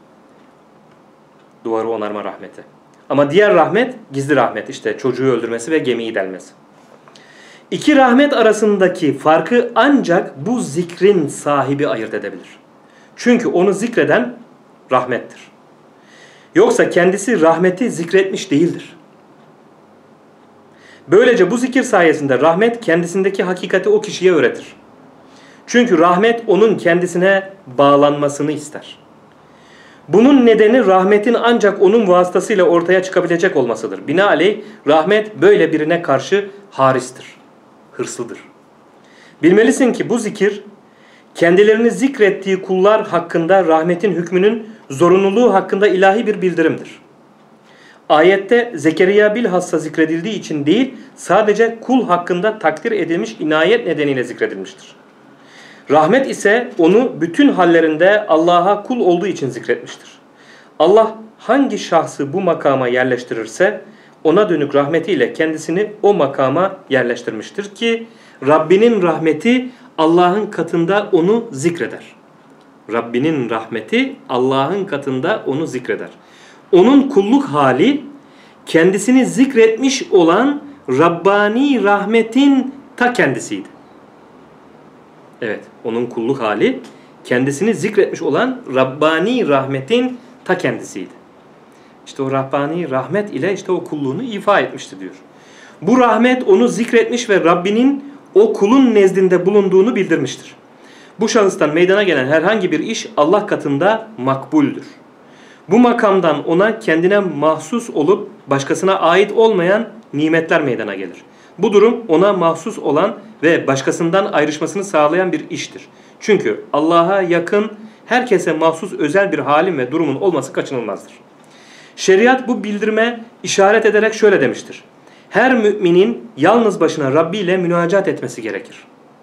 Duvarı onarma rahmeti. Ama diğer rahmet gizli rahmet. İşte çocuğu öldürmesi ve gemiyi delmesi. İki rahmet arasındaki farkı ancak bu zikrin sahibi ayırt edebilir. Çünkü onu zikreden rahmettir. Yoksa kendisi rahmeti zikretmiş değildir. Böylece bu zikir sayesinde rahmet kendisindeki hakikati o kişiye öğretir. Çünkü rahmet onun kendisine bağlanmasını ister. Bunun nedeni rahmetin ancak onun vasıtasıyla ortaya çıkabilecek olmasıdır. Binaenaleyh rahmet böyle birine karşı haristir, hırslıdır. Bilmelisin ki bu zikir kendilerini zikrettiği kullar hakkında rahmetin hükmünün zorunluluğu hakkında ilahi bir bildirimdir. Ayette Zekeriya bilhassa zikredildiği için değil, sadece kul hakkında takdir edilmiş inayet nedeniyle zikredilmiştir. Rahmet ise onu bütün hallerinde Allah'a kul olduğu için zikretmiştir. Allah hangi şahsı bu makama yerleştirirse ona dönük rahmetiyle kendisini o makama yerleştirmiştir ki Rabbinin rahmeti Allah'ın katında onu zikreder. Rabbinin rahmeti Allah'ın katında onu zikreder. Onun kulluk hali kendisini zikretmiş olan Rabbani rahmetin ta kendisiydi. Evet, onun kulluk hali kendisini zikretmiş olan Rabbani rahmetin ta kendisiydi. İşte o Rabbani rahmet ile işte o kulluğunu ifa etmişti diyor. Bu rahmet onu zikretmiş ve Rabbinin o kulun nezdinde bulunduğunu bildirmiştir. Bu şahıstan meydana gelen herhangi bir iş Allah katında makbuldür. Bu makamdan ona kendine mahsus olup başkasına ait olmayan nimetler meydana gelir. Bu durum ona mahsus olan ve başkasından ayrışmasını sağlayan bir iştir. Çünkü Allah'a yakın herkese mahsus özel bir halin ve durumun olması kaçınılmazdır. Şeriat bu bildirime işaret ederek şöyle demiştir. Her müminin yalnız başına Rabbi ile münacat etmesi gerekir.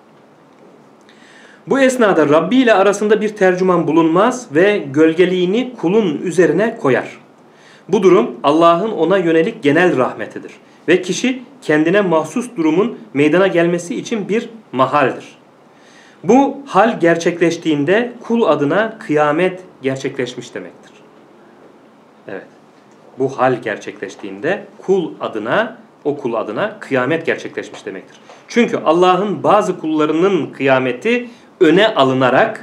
Bu esnada Rabbi ile arasında bir tercüman bulunmaz ve gölgeliğini kulun üzerine koyar. Bu durum Allah'ın ona yönelik genel rahmetidir. Ve kişi kendine mahsus durumun meydana gelmesi için bir mahaldir. Bu hal gerçekleştiğinde kul adına kıyamet gerçekleşmiş demektir. Evet. Bu hal gerçekleştiğinde kul adına, o kul adına kıyamet gerçekleşmiş demektir. Çünkü Allah'ın bazı kullarının kıyameti öne alınarak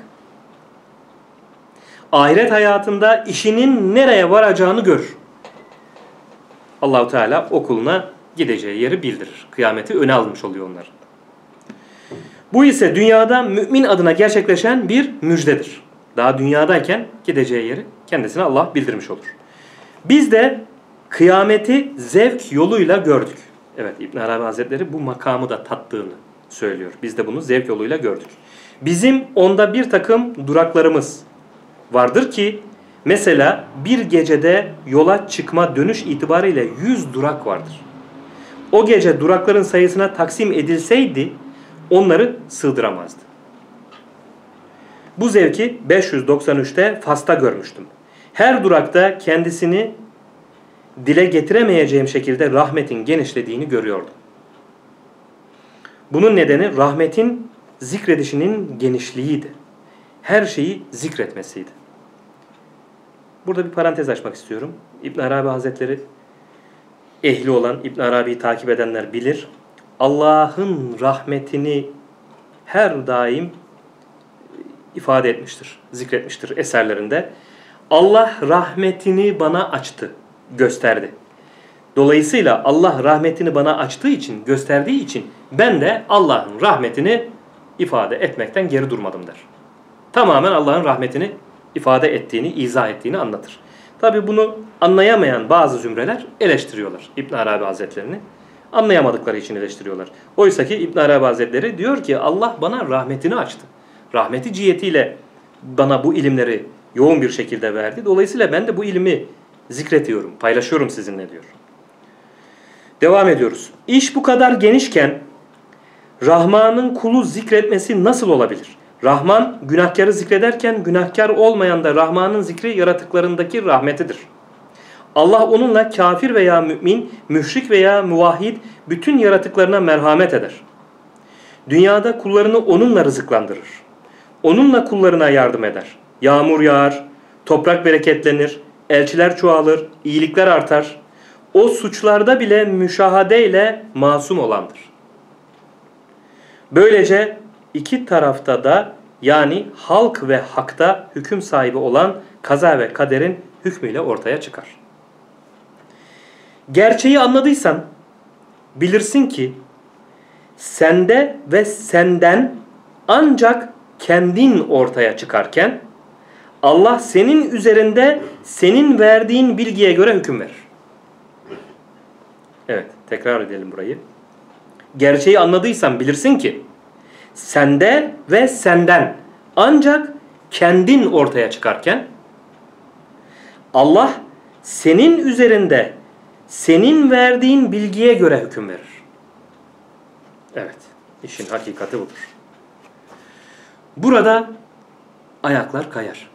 ahiret hayatında işinin nereye varacağını görür. Allahu Teala o kuluna gideceği yeri bildirir. Kıyameti öne almış oluyor onlar. Bu ise dünyada mümin adına gerçekleşen bir müjdedir. Daha dünyadayken gideceği yeri kendisine Allah bildirmiş olur. Biz de kıyameti zevk yoluyla gördük. Evet, İbn Arabi Hazretleri bu makamı da tattığını söylüyor. Biz de bunu zevk yoluyla gördük. Bizim onda bir takım duraklarımız vardır ki mesela bir gecede yola çıkma dönüş itibariyle yüz durak vardır. O gece durakların sayısına taksim edilseydi onları sığdıramazdı. Bu zevki beş yüz doksan üçte Fas'ta görmüştüm. Her durakta kendisini dile getiremeyeceğim şekilde rahmetin genişlediğini görüyordum. Bunun nedeni rahmetin zikredişinin genişliğiydi. Her şeyi zikretmesiydi. Burada bir parantez açmak istiyorum. İbn Arabi Hazretleri ehli olan, İbn Arabi'yi takip edenler bilir. Allah'ın rahmetini her daim ifade etmiştir, zikretmiştir eserlerinde. Allah rahmetini bana açtı, gösterdi. Dolayısıyla Allah rahmetini bana açtığı için, gösterdiği için ben de Allah'ın rahmetini ifade etmekten geri durmadım der. Tamamen Allah'ın rahmetini ifade ettiğini, izah ettiğini anlatır. Tabi bunu anlayamayan bazı zümreler eleştiriyorlar İbn Arabi Hazretlerini. Anlayamadıkları için eleştiriyorlar. Oysa ki İbn Arabi Hazretleri diyor ki Allah bana rahmetini açtı. Rahmeti cihetiyle bana bu ilimleri yoğun bir şekilde verdi. Dolayısıyla ben de bu ilmi zikrediyorum, paylaşıyorum sizinle diyor. Devam ediyoruz. İş bu kadar genişken Rahman'ın kulu zikretmesi nasıl olabilir? Rahman günahkarı zikrederken günahkar olmayan da Rahman'ın zikri yaratıklarındaki rahmetidir. Allah onunla kafir veya mümin, müşrik veya muvahhid bütün yaratıklarına merhamet eder. Dünyada kullarını onunla rızıklandırır. Onunla kullarına yardım eder. Yağmur yağar, toprak bereketlenir, elçiler çoğalır, iyilikler artar. O suçlarda bile müşahadeyle masum olandır. Böylece iki tarafta da yani halk ve hakta hüküm sahibi olan kaza ve kaderin hükmüyle ortaya çıkar. Gerçeği anladıysan bilirsin ki sende ve senden ancak kendin ortaya çıkarken Allah senin üzerinde senin verdiğin bilgiye göre hüküm verir. Evet, tekrar edelim burayı. Gerçeği anladıysan bilirsin ki sende ve senden ancak kendin ortaya çıkarken Allah senin üzerinde senin verdiğin bilgiye göre hüküm verir. Evet, işin hakikati budur. Burada ayaklar kayar.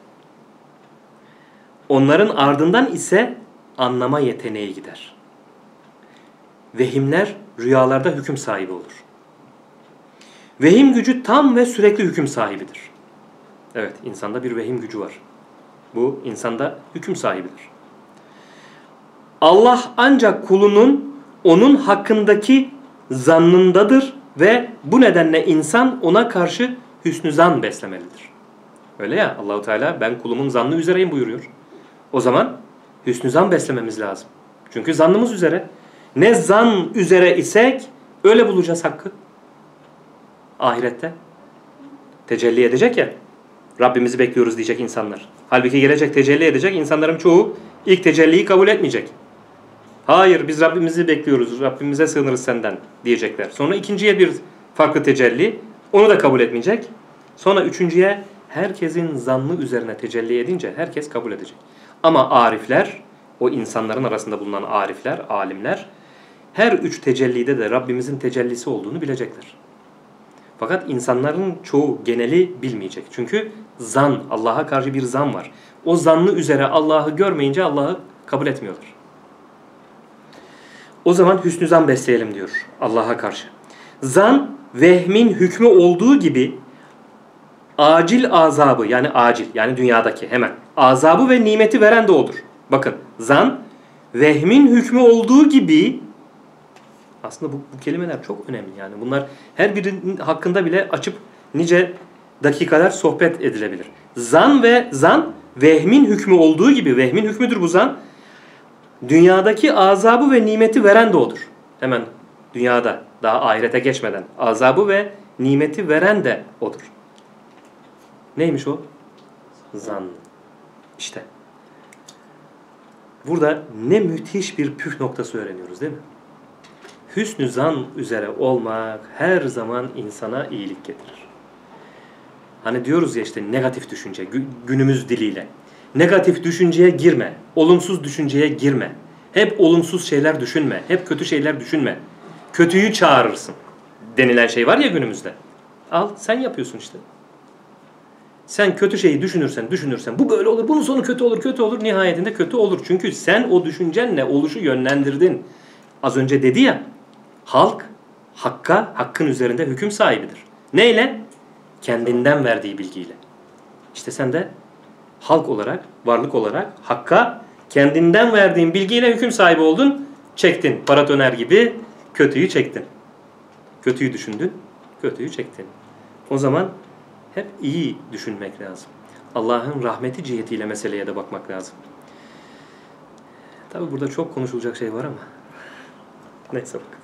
Onların ardından ise anlama yeteneği gider. Vehimler rüyalarda hüküm sahibi olur. Vehim gücü tam ve sürekli hüküm sahibidir. Evet, insanda bir vehim gücü var. Bu insanda hüküm sahibidir. Allah ancak kulunun onun hakkındaki zannındadır ve bu nedenle insan ona karşı hüsnü zan beslemelidir. Öyle ya, Allahu Teala ben kulumun zannı üzereyim buyuruyor. O zaman hüsnü zan beslememiz lazım. Çünkü zannımız üzere. Ne zan üzere isek öyle bulacağız hakkı. Ahirette. Tecelli edecek ya. Rabbimizi bekliyoruz diyecek insanlar. Halbuki gelecek tecelli edecek. İnsanların çoğu ilk tecelliyi kabul etmeyecek. Hayır biz Rabbimizi bekliyoruz. Rabbimize sığınırız senden diyecekler. Sonra ikinciye bir farklı tecelli. Onu da kabul etmeyecek. Sonra üçüncüye herkesin zannı üzerine tecelli edince herkes kabul edecek. Ama arifler, o insanların arasında bulunan arifler, alimler her üç tecellide de Rabbimizin tecellisi olduğunu bilecekler. Fakat insanların çoğu, geneli bilmeyecek. Çünkü zan, Allah'a karşı bir zan var. O zannı üzere Allah'ı görmeyince Allah'ı kabul etmiyorlar. O zaman hüsnü zan besleyelim diyor Allah'a karşı. Zan, vehmin hükmü olduğu gibi acil azabı, yani acil, yani dünyadaki hemen azabı ve nimeti veren de odur. Bakın, zan, vehmin hükmü olduğu gibi, aslında bu, bu kelimeler çok önemli. Yani bunlar her birinin hakkında bile açıp nice dakikalar sohbet edilebilir. Zan ve zan, vehmin hükmü olduğu gibi, vehmin hükmüdür bu zan, dünyadaki azabı ve nimeti veren de odur. Hemen dünyada, daha ahirete geçmeden azabı ve nimeti veren de odur. Neymiş o? Zan. İşte. Burada ne müthiş bir püf noktası öğreniyoruz değil mi? hüsnü zan üzere olmak her zaman insana iyilik getirir. Hani diyoruz ya işte negatif düşünce günümüz diliyle. Negatif düşünceye girme. Olumsuz düşünceye girme. Hep olumsuz şeyler düşünme. Hep kötü şeyler düşünme. Kötüyü çağırırsın denilen şey var ya günümüzde. Al sen yapıyorsun işte. Sen kötü şeyi düşünürsen düşünürsen bu böyle olur, bunun sonu kötü olur, kötü olur, nihayetinde kötü olur. Çünkü sen o düşüncenle oluşu yönlendirdin. Az önce dedi ya, halk hakka, hakkın üzerinde hüküm sahibidir. Neyle? Kendinden verdiği bilgiyle. İşte sen de halk olarak, varlık olarak hakka kendinden verdiğin bilgiyle hüküm sahibi oldun, çektin. Paratoner gibi kötüyü çektin. Kötüyü düşündün, kötüyü çektin. O zaman hep iyi düşünmek lazım. Allah'ın rahmeti cihetiyle meseleye de bakmak lazım. Tabi burada çok konuşulacak şey var ama neyse bak.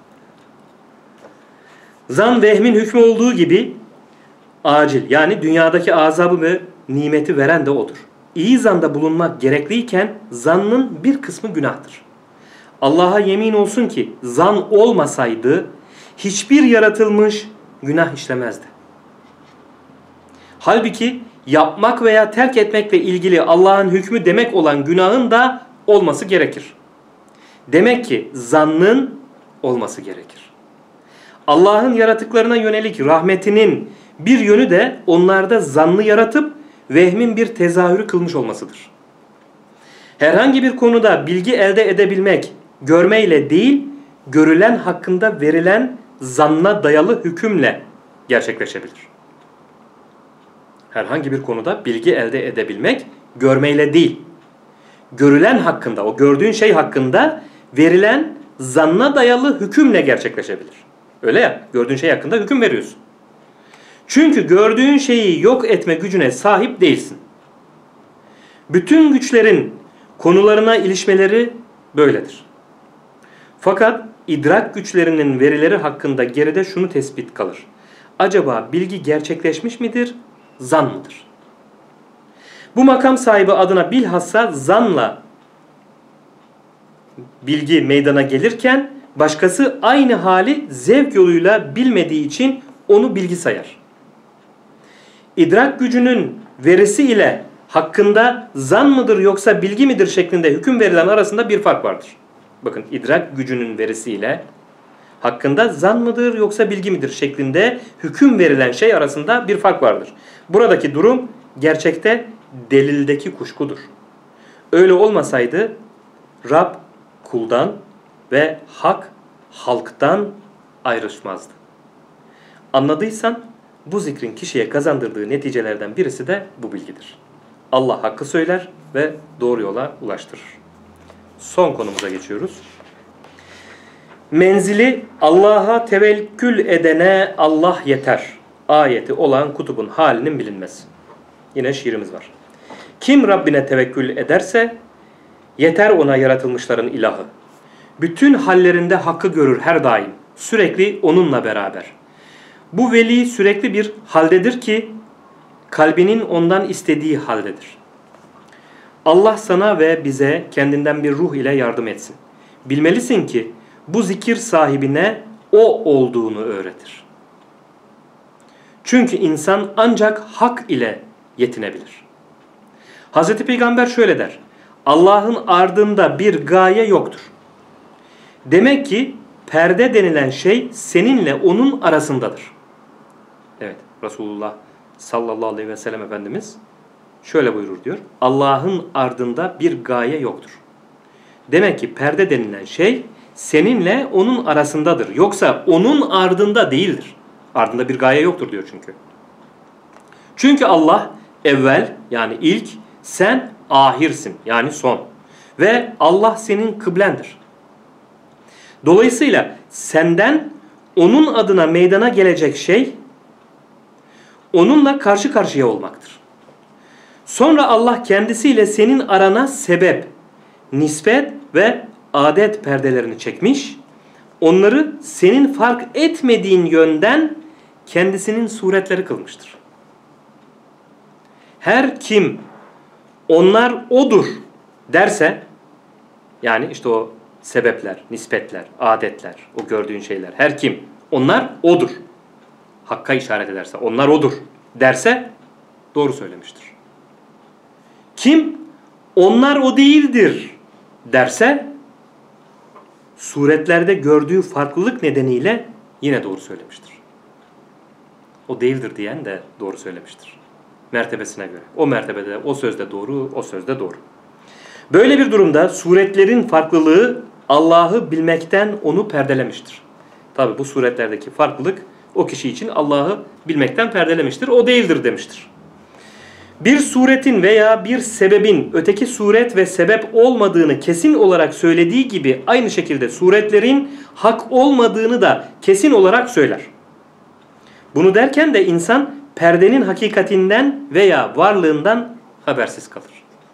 Zan vehmin hükmü olduğu gibi acil, yani dünyadaki azabı ve nimeti veren de odur. İyi zanda bulunmak gerekliyken zannın bir kısmı günahtır. Allah'a yemin olsun ki zan olmasaydı hiçbir yaratılmış günah işlemezdi. Halbuki yapmak veya terk etmekle ilgili Allah'ın hükmü demek olan günahın da olması gerekir. Demek ki zannın olması gerekir. Allah'ın yaratıklarına yönelik rahmetinin bir yönü de onlarda zannı yaratıp vehmin bir tezahürü kılmış olmasıdır. Herhangi bir konuda bilgi elde edebilmek görmeyle değil, görülen hakkında verilen zanna dayalı hükümle gerçekleşebilir. Herhangi bir konuda bilgi elde edebilmek görmeyle değil, görülen hakkında, o gördüğün şey hakkında verilen zanna dayalı hükümle gerçekleşebilir. Öyle ya, gördüğün şey hakkında hüküm veriyorsun. Çünkü gördüğün şeyi yok etme gücüne sahip değilsin. Bütün güçlerin konularına ilişmeleri böyledir. Fakat idrak güçlerinin verileri hakkında geride şunu tespit kalır. Acaba bilgi gerçekleşmiş midir, zan mıdır? Bu makam sahibi adına bilhassa zanla bilgi meydana gelirken başkası aynı hali zevk yoluyla bilmediği için onu bilgi sayar. İdrak gücünün verisi ile hakkında zan mıdır yoksa bilgi midir şeklinde hüküm verilen arasında bir fark vardır. Bakın, idrak gücünün verisi ile hakkında zan mıdır yoksa bilgi midir şeklinde hüküm verilen şey arasında bir fark vardır. Buradaki durum gerçekte delildeki kuşkudur. Öyle olmasaydı Rab kuldan ve hak halktan ayrışmazdı. Anladıysan bu zikrin kişiye kazandırdığı neticelerden birisi de bu bilgidir. Allah hakkı söyler ve doğru yola ulaştırır. Son konumuza geçiyoruz. Menzili Allah'a tevekkül edene Allah yeter ayeti olan kutubun halinin bilinmesi. Yine şiirimiz var. Kim Rabbine tevekkül ederse yeter ona yaratılmışların ilahı. Bütün hallerinde hakkı görür her daim. Sürekli onunla beraber. Bu veli sürekli bir haldedir ki kalbinin ondan istediği haldedir. Allah sana ve bize kendinden bir ruh ile yardım etsin. Bilmelisin ki bu zikir sahibine o olduğunu öğretir. Çünkü insan ancak hak ile yetinebilir. Hazreti Peygamber şöyle der. Allah'ın ardında bir gaye yoktur. Demek ki perde denilen şey seninle onun arasındadır. Evet, Resulullah sallallahu aleyhi ve sellem Efendimiz şöyle buyurur diyor. Allah'ın ardında bir gaye yoktur. Demek ki perde denilen şey seninle onun arasındadır. Yoksa onun ardında değildir. Ardında bir gaye yoktur diyor çünkü. Çünkü Allah evvel, yani ilk, sen ahirsin, yani son. Ve Allah senin kıblendir. Dolayısıyla senden onun adına meydana gelecek şey onunla karşı karşıya olmaktır. Sonra Allah kendisiyle senin arana sebep, nispet ve adet perdelerini çekmiş, onları senin fark etmediğin yönden kendisinin suretleri kılmıştır. Her kim onlar odur derse, yani işte o sebepler, nispetler, adetler, o gördüğün şeyler, her kim onlar odur. Hakka işaret ederse onlar odur derse doğru söylemiştir. Kim onlar o değildir derse suretlerde gördüğü farklılık nedeniyle yine doğru söylemiştir. O değildir diyen de doğru söylemiştir. Mertebesine göre. O mertebede, o sözde doğru, o sözde doğru. Böyle bir durumda suretlerin farklılığı Allah'ı bilmekten onu perdelemiştir. Tabi bu suretlerdeki farklılık o kişi için Allah'ı bilmekten perdelemiştir. O değildir demiştir. Bir suretin veya bir sebebin öteki suret ve sebep olmadığını kesin olarak söylediği gibi aynı şekilde suretlerin hak olmadığını da kesin olarak söyler. Bunu derken de insan perdenin hakikatinden veya varlığından habersiz kalır.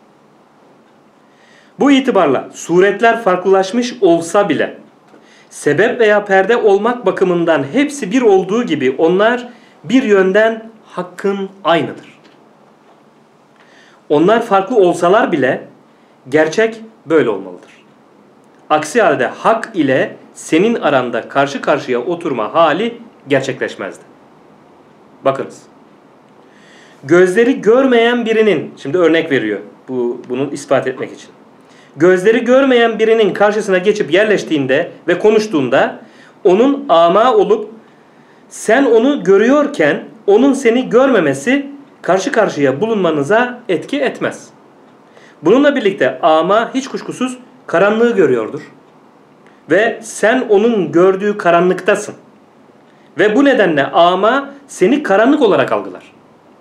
Bu itibarla suretler farklılaşmış olsa bile sebep veya perde olmak bakımından hepsi bir olduğu gibi onlar bir yönden hakkın aynıdır. Onlar farklı olsalar bile gerçek böyle olmalıdır. Aksi halde hak ile senin aranda karşı karşıya oturma hali gerçekleşmezdi. Bakınız. Gözleri görmeyen birinin, şimdi örnek veriyor bu, bunu ispat etmek için. Gözleri görmeyen birinin karşısına geçip yerleştiğinde ve konuştuğunda onun ama olup sen onu görüyorken onun seni görmemesi karşı karşıya bulunmanıza etki etmez. Bununla birlikte ama hiç kuşkusuz karanlığı görüyordur. Ve sen onun gördüğü karanlıktasın. Ve bu nedenle ama seni karanlık olarak algılar.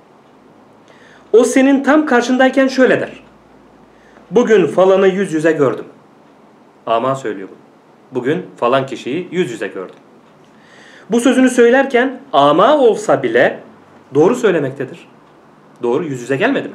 O senin tam karşındayken şöyle der. Bugün falanı yüz yüze gördüm. Ama söylüyor bunu. Bugün falan kişiyi yüz yüze gördüm. Bu sözünü söylerken ama olsa bile doğru söylemektedir. Doğru, yüz yüze gelmedi mi?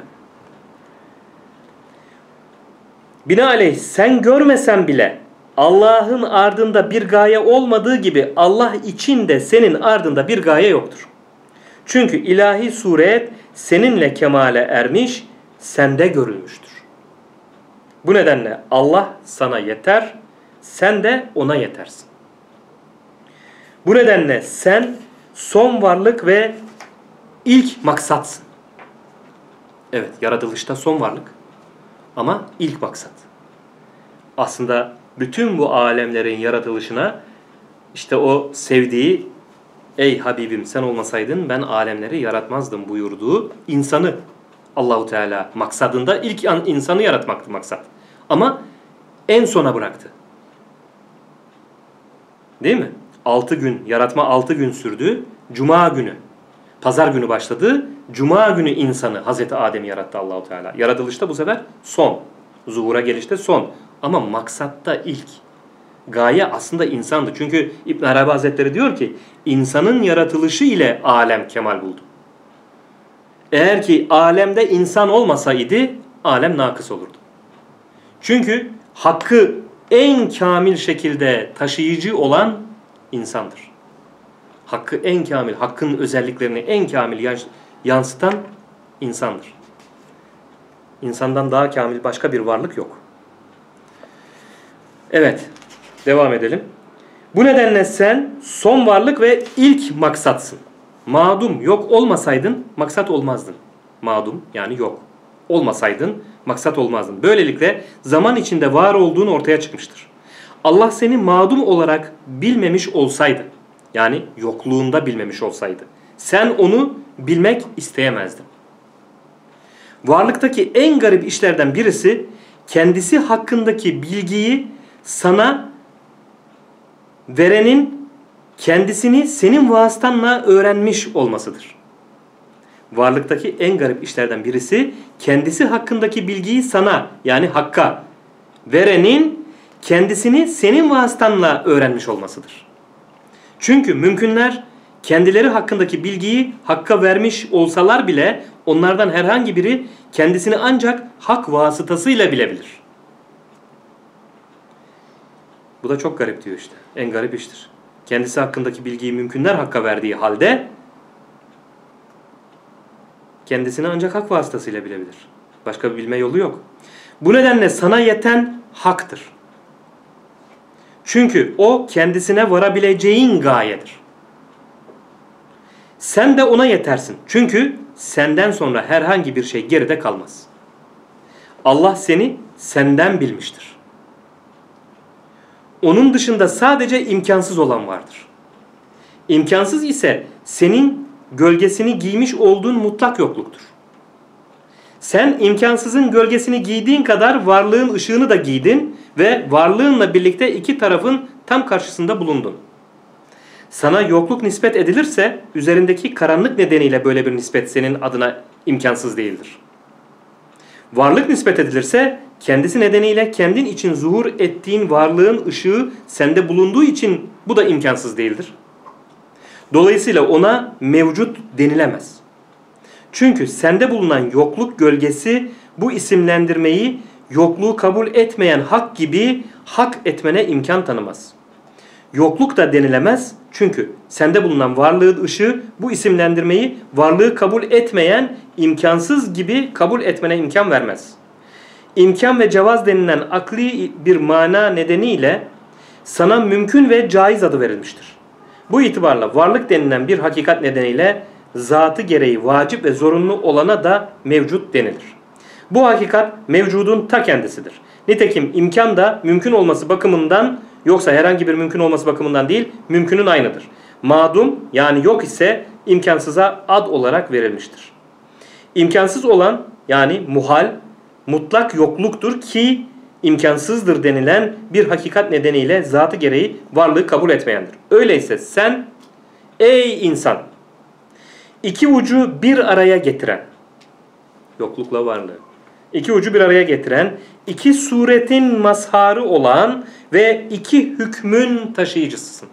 Binaenaleyh sen görmesen bile Allah'ın ardında bir gaye olmadığı gibi Allah için de senin ardında bir gaye yoktur. Çünkü ilahi suret seninle kemale ermiş, sende görülmüştür. Bu nedenle Allah sana yeter, sen de ona yetersin. Bu nedenle sen son varlık ve ilk maksatsın. Evet, yaratılışta son varlık ama ilk maksat. Aslında bütün bu alemlerin yaratılışına işte o sevdiği, ey Habibim sen olmasaydın ben alemleri yaratmazdım buyurduğu insanı Allahu Teala maksadında ilk insanı yaratmaktı maksat. Ama en sona bıraktı. Değil mi? Altı gün, yaratma altı gün sürdü. Cuma günü, pazar günü başladı. Cuma günü insanı, Hazreti Adem'i yarattı Allahu Teala. Yaratılışta bu sefer son. Zuhura gelişte son. Ama maksatta ilk. Gaye aslında insandı. Çünkü İbn Arabi Hazretleri diyor ki, insanın yaratılışı ile alem kemal buldu. Eğer ki alemde insan olmasaydı, alem nakıs olurdu. Çünkü hakkı en kamil şekilde taşıyıcı olan insandır. Hakkı en kamil, hakkın özelliklerini en kamil yansıtan insandır. İnsandan daha kamil başka bir varlık yok. Evet, devam edelim. Bu nedenle sen son varlık ve ilk maksatsın. Madum yok olmasaydın maksat olmazdın. Madum yani yok. Olmasaydın maksat olmazdın. Böylelikle zaman içinde var olduğun ortaya çıkmıştır. Allah seni madum olarak bilmemiş olsaydı, yani yokluğunda bilmemiş olsaydı, sen onu bilmek isteyemezdin. Varlıktaki en garip işlerden birisi, kendisi hakkındaki bilgiyi sana verenin kendisini senin vasıtanla öğrenmiş olmasıdır. Varlıktaki en garip işlerden birisi, kendisi hakkındaki bilgiyi sana, yani hakka verenin kendisini senin vasıtanla öğrenmiş olmasıdır. Çünkü mümkünler kendileri hakkındaki bilgiyi hakka vermiş olsalar bile onlardan herhangi biri kendisini ancak hak vasıtasıyla bilebilir. Bu da çok garip diyor işte. En garip iştir. Kendisi hakkındaki bilgiyi mümkünler hakka verdiği halde kendisini ancak hak vasıtasıyla bilebilir. Başka bir bilme yolu yok. Bu nedenle sana yeten haktır. Çünkü o kendisine varabileceğin gayedir. Sen de ona yetersin. Çünkü senden sonra herhangi bir şey geride kalmaz. Allah seni senden bilmiştir. Onun dışında sadece imkansız olan vardır. İmkansız ise senin gölgesini giymiş olduğun mutlak yokluktur. Sen imkansızın gölgesini giydiğin kadar varlığın ışığını da giydin ve varlığınla birlikte iki tarafın tam karşısında bulundun. Sana yokluk nispet edilirse üzerindeki karanlık nedeniyle böyle bir nispet senin adına imkansız değildir. Varlık nispet edilirse kendisi nedeniyle kendin için zuhur ettiğin varlığın ışığı sende bulunduğu için bu da imkansız değildir. Dolayısıyla ona mevcut denilemez. Çünkü sende bulunan yokluk gölgesi bu isimlendirmeyi yokluğu kabul etmeyen hak gibi hak etmene imkan tanımaz. Yokluk da denilemez çünkü sende bulunan varlığın ışığı bu isimlendirmeyi varlığı kabul etmeyen imkansız gibi kabul etmene imkan vermez. İmkan ve cevaz denilen akli bir mana nedeniyle sana mümkün ve caiz adı verilmiştir. Bu itibarla varlık denilen bir hakikat nedeniyle zatı gereği vacip ve zorunlu olana da mevcut denilir. Bu hakikat mevcudun ta kendisidir. Nitekim imkan da mümkün olması bakımından yoksa herhangi bir mümkün olması bakımından değil, mümkünün aynıdır. Madum yani yok ise imkansıza ad olarak verilmiştir. İmkansız olan yani muhal, mutlak yokluktur ki imkansızdır denilen bir hakikat nedeniyle zatı gereği varlığı kabul etmeyendir. Öyleyse sen ey insan iki ucu bir araya getiren, yoklukla varlığı, iki ucu bir araya getiren, iki suretin mazharı olan ve iki hükmün taşıyıcısısın.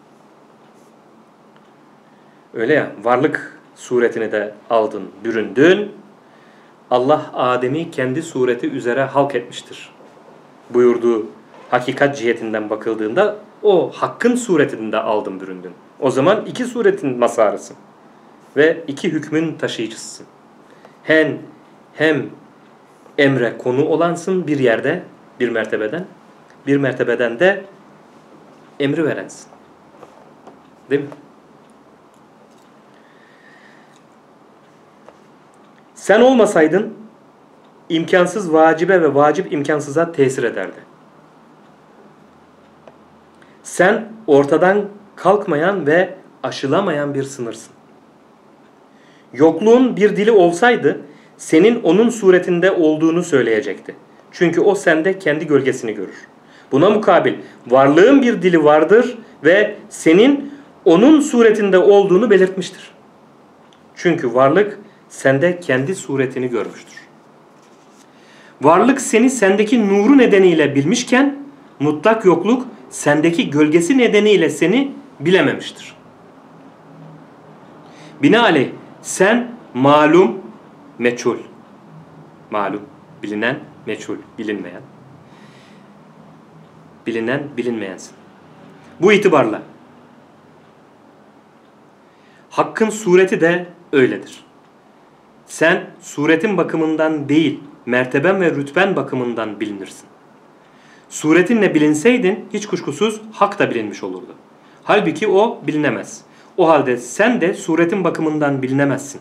Öyle ya, varlık suretini de aldın, büründün. Allah Adem'i kendi sureti üzere halk etmiştir buyurduğu hakikat cihetinden bakıldığında o hakkın suretini de aldın, büründün. O zaman iki suretin mazharısın ve iki hükmün taşıyıcısısın. Hem, hem emre konu olansın bir yerde, bir mertebeden, bir mertebeden de emri verensin. Değil mi? Sen olmasaydın imkansız vacibe ve vacip imkansıza tesir ederdi. Sen ortadan kalkmayan ve aşılamayan bir sınırsın. Yokluğun bir dili olsaydı senin onun suretinde olduğunu söyleyecekti. Çünkü o sende kendi gölgesini görür. Buna mukabil varlığın bir dili vardır ve senin onun suretinde olduğunu belirtmiştir. Çünkü varlık sende kendi suretini görmüştür. Varlık seni sendeki nuru nedeniyle bilmişken mutlak yokluk sendeki gölgesi nedeniyle seni bilememiştir. Binaenaleyh sen malum, meçhul. Malum, bilinen, meçhul, bilinmeyen. Bilinen, bilinmeyensin. Bu itibarla hakkın sureti de öyledir. Sen suretin bakımından değil, merteben ve rütben bakımından bilinirsin. Suretinle bilinseydin hiç kuşkusuz hak da bilinmiş olurdu. Halbuki o bilinemez. O halde sen de suretin bakımından bilinemezsin.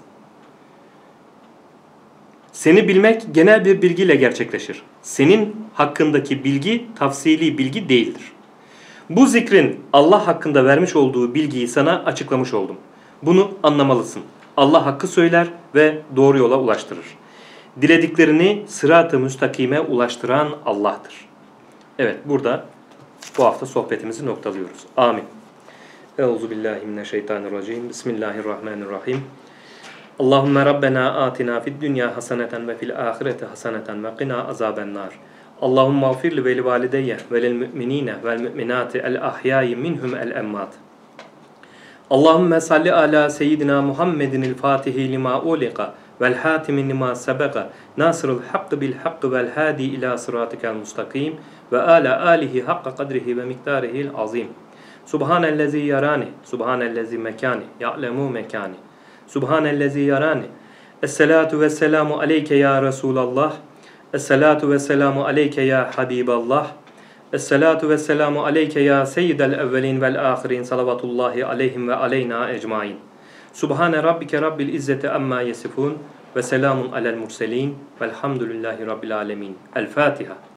Seni bilmek genel bir bilgiyle gerçekleşir. Senin hakkındaki bilgi tafsili bilgi değildir. Bu zikrin Allah hakkında vermiş olduğu bilgiyi sana açıklamış oldum. Bunu anlamalısın. Allah hakkı söyler ve doğru yola ulaştırır. Dilediklerini sırat-ı müstakime ulaştıran Allah'tır. Evet, burada bu hafta sohbetimizi noktalıyoruz. Amin. Euzubillahimineşşeytanirracim. Bismillahirrahmanirrahim. Allahümme Rabbena atina fid dünya haseneten ve fil ahireti haseneten ve qina azabennar. Allahümme gafir li valideyye ve lil müminine vel müminati el ahyayi minhum el emmat. Allahümme salli ala seyyidina Muhammedinil fatihi lima uliqa vel hatimin lima sebeka nasırul hakkı bil hakkı vel hadi ila sıratikel mustakim ve ala alihi hakka kadrihi ve miktarihil azim. Subhanellezi yarani, subhanellezi mekani, ya'lemu mekani. Subhanellezi yarani. Esselatu vesselamu aleyke ya Resulallah. Esselatu vesselamu aleyke ya Habiballah. Esselatu ve selamu aleyke ya seyyidel evvelin vel ahirin salavatullahi aleyhim ve aleyna ecmain. Subhane rabbike rabbil izzeti amma yesifun ve selamun alel murselin velhamdülillahi rabbil alemin. El Fatiha.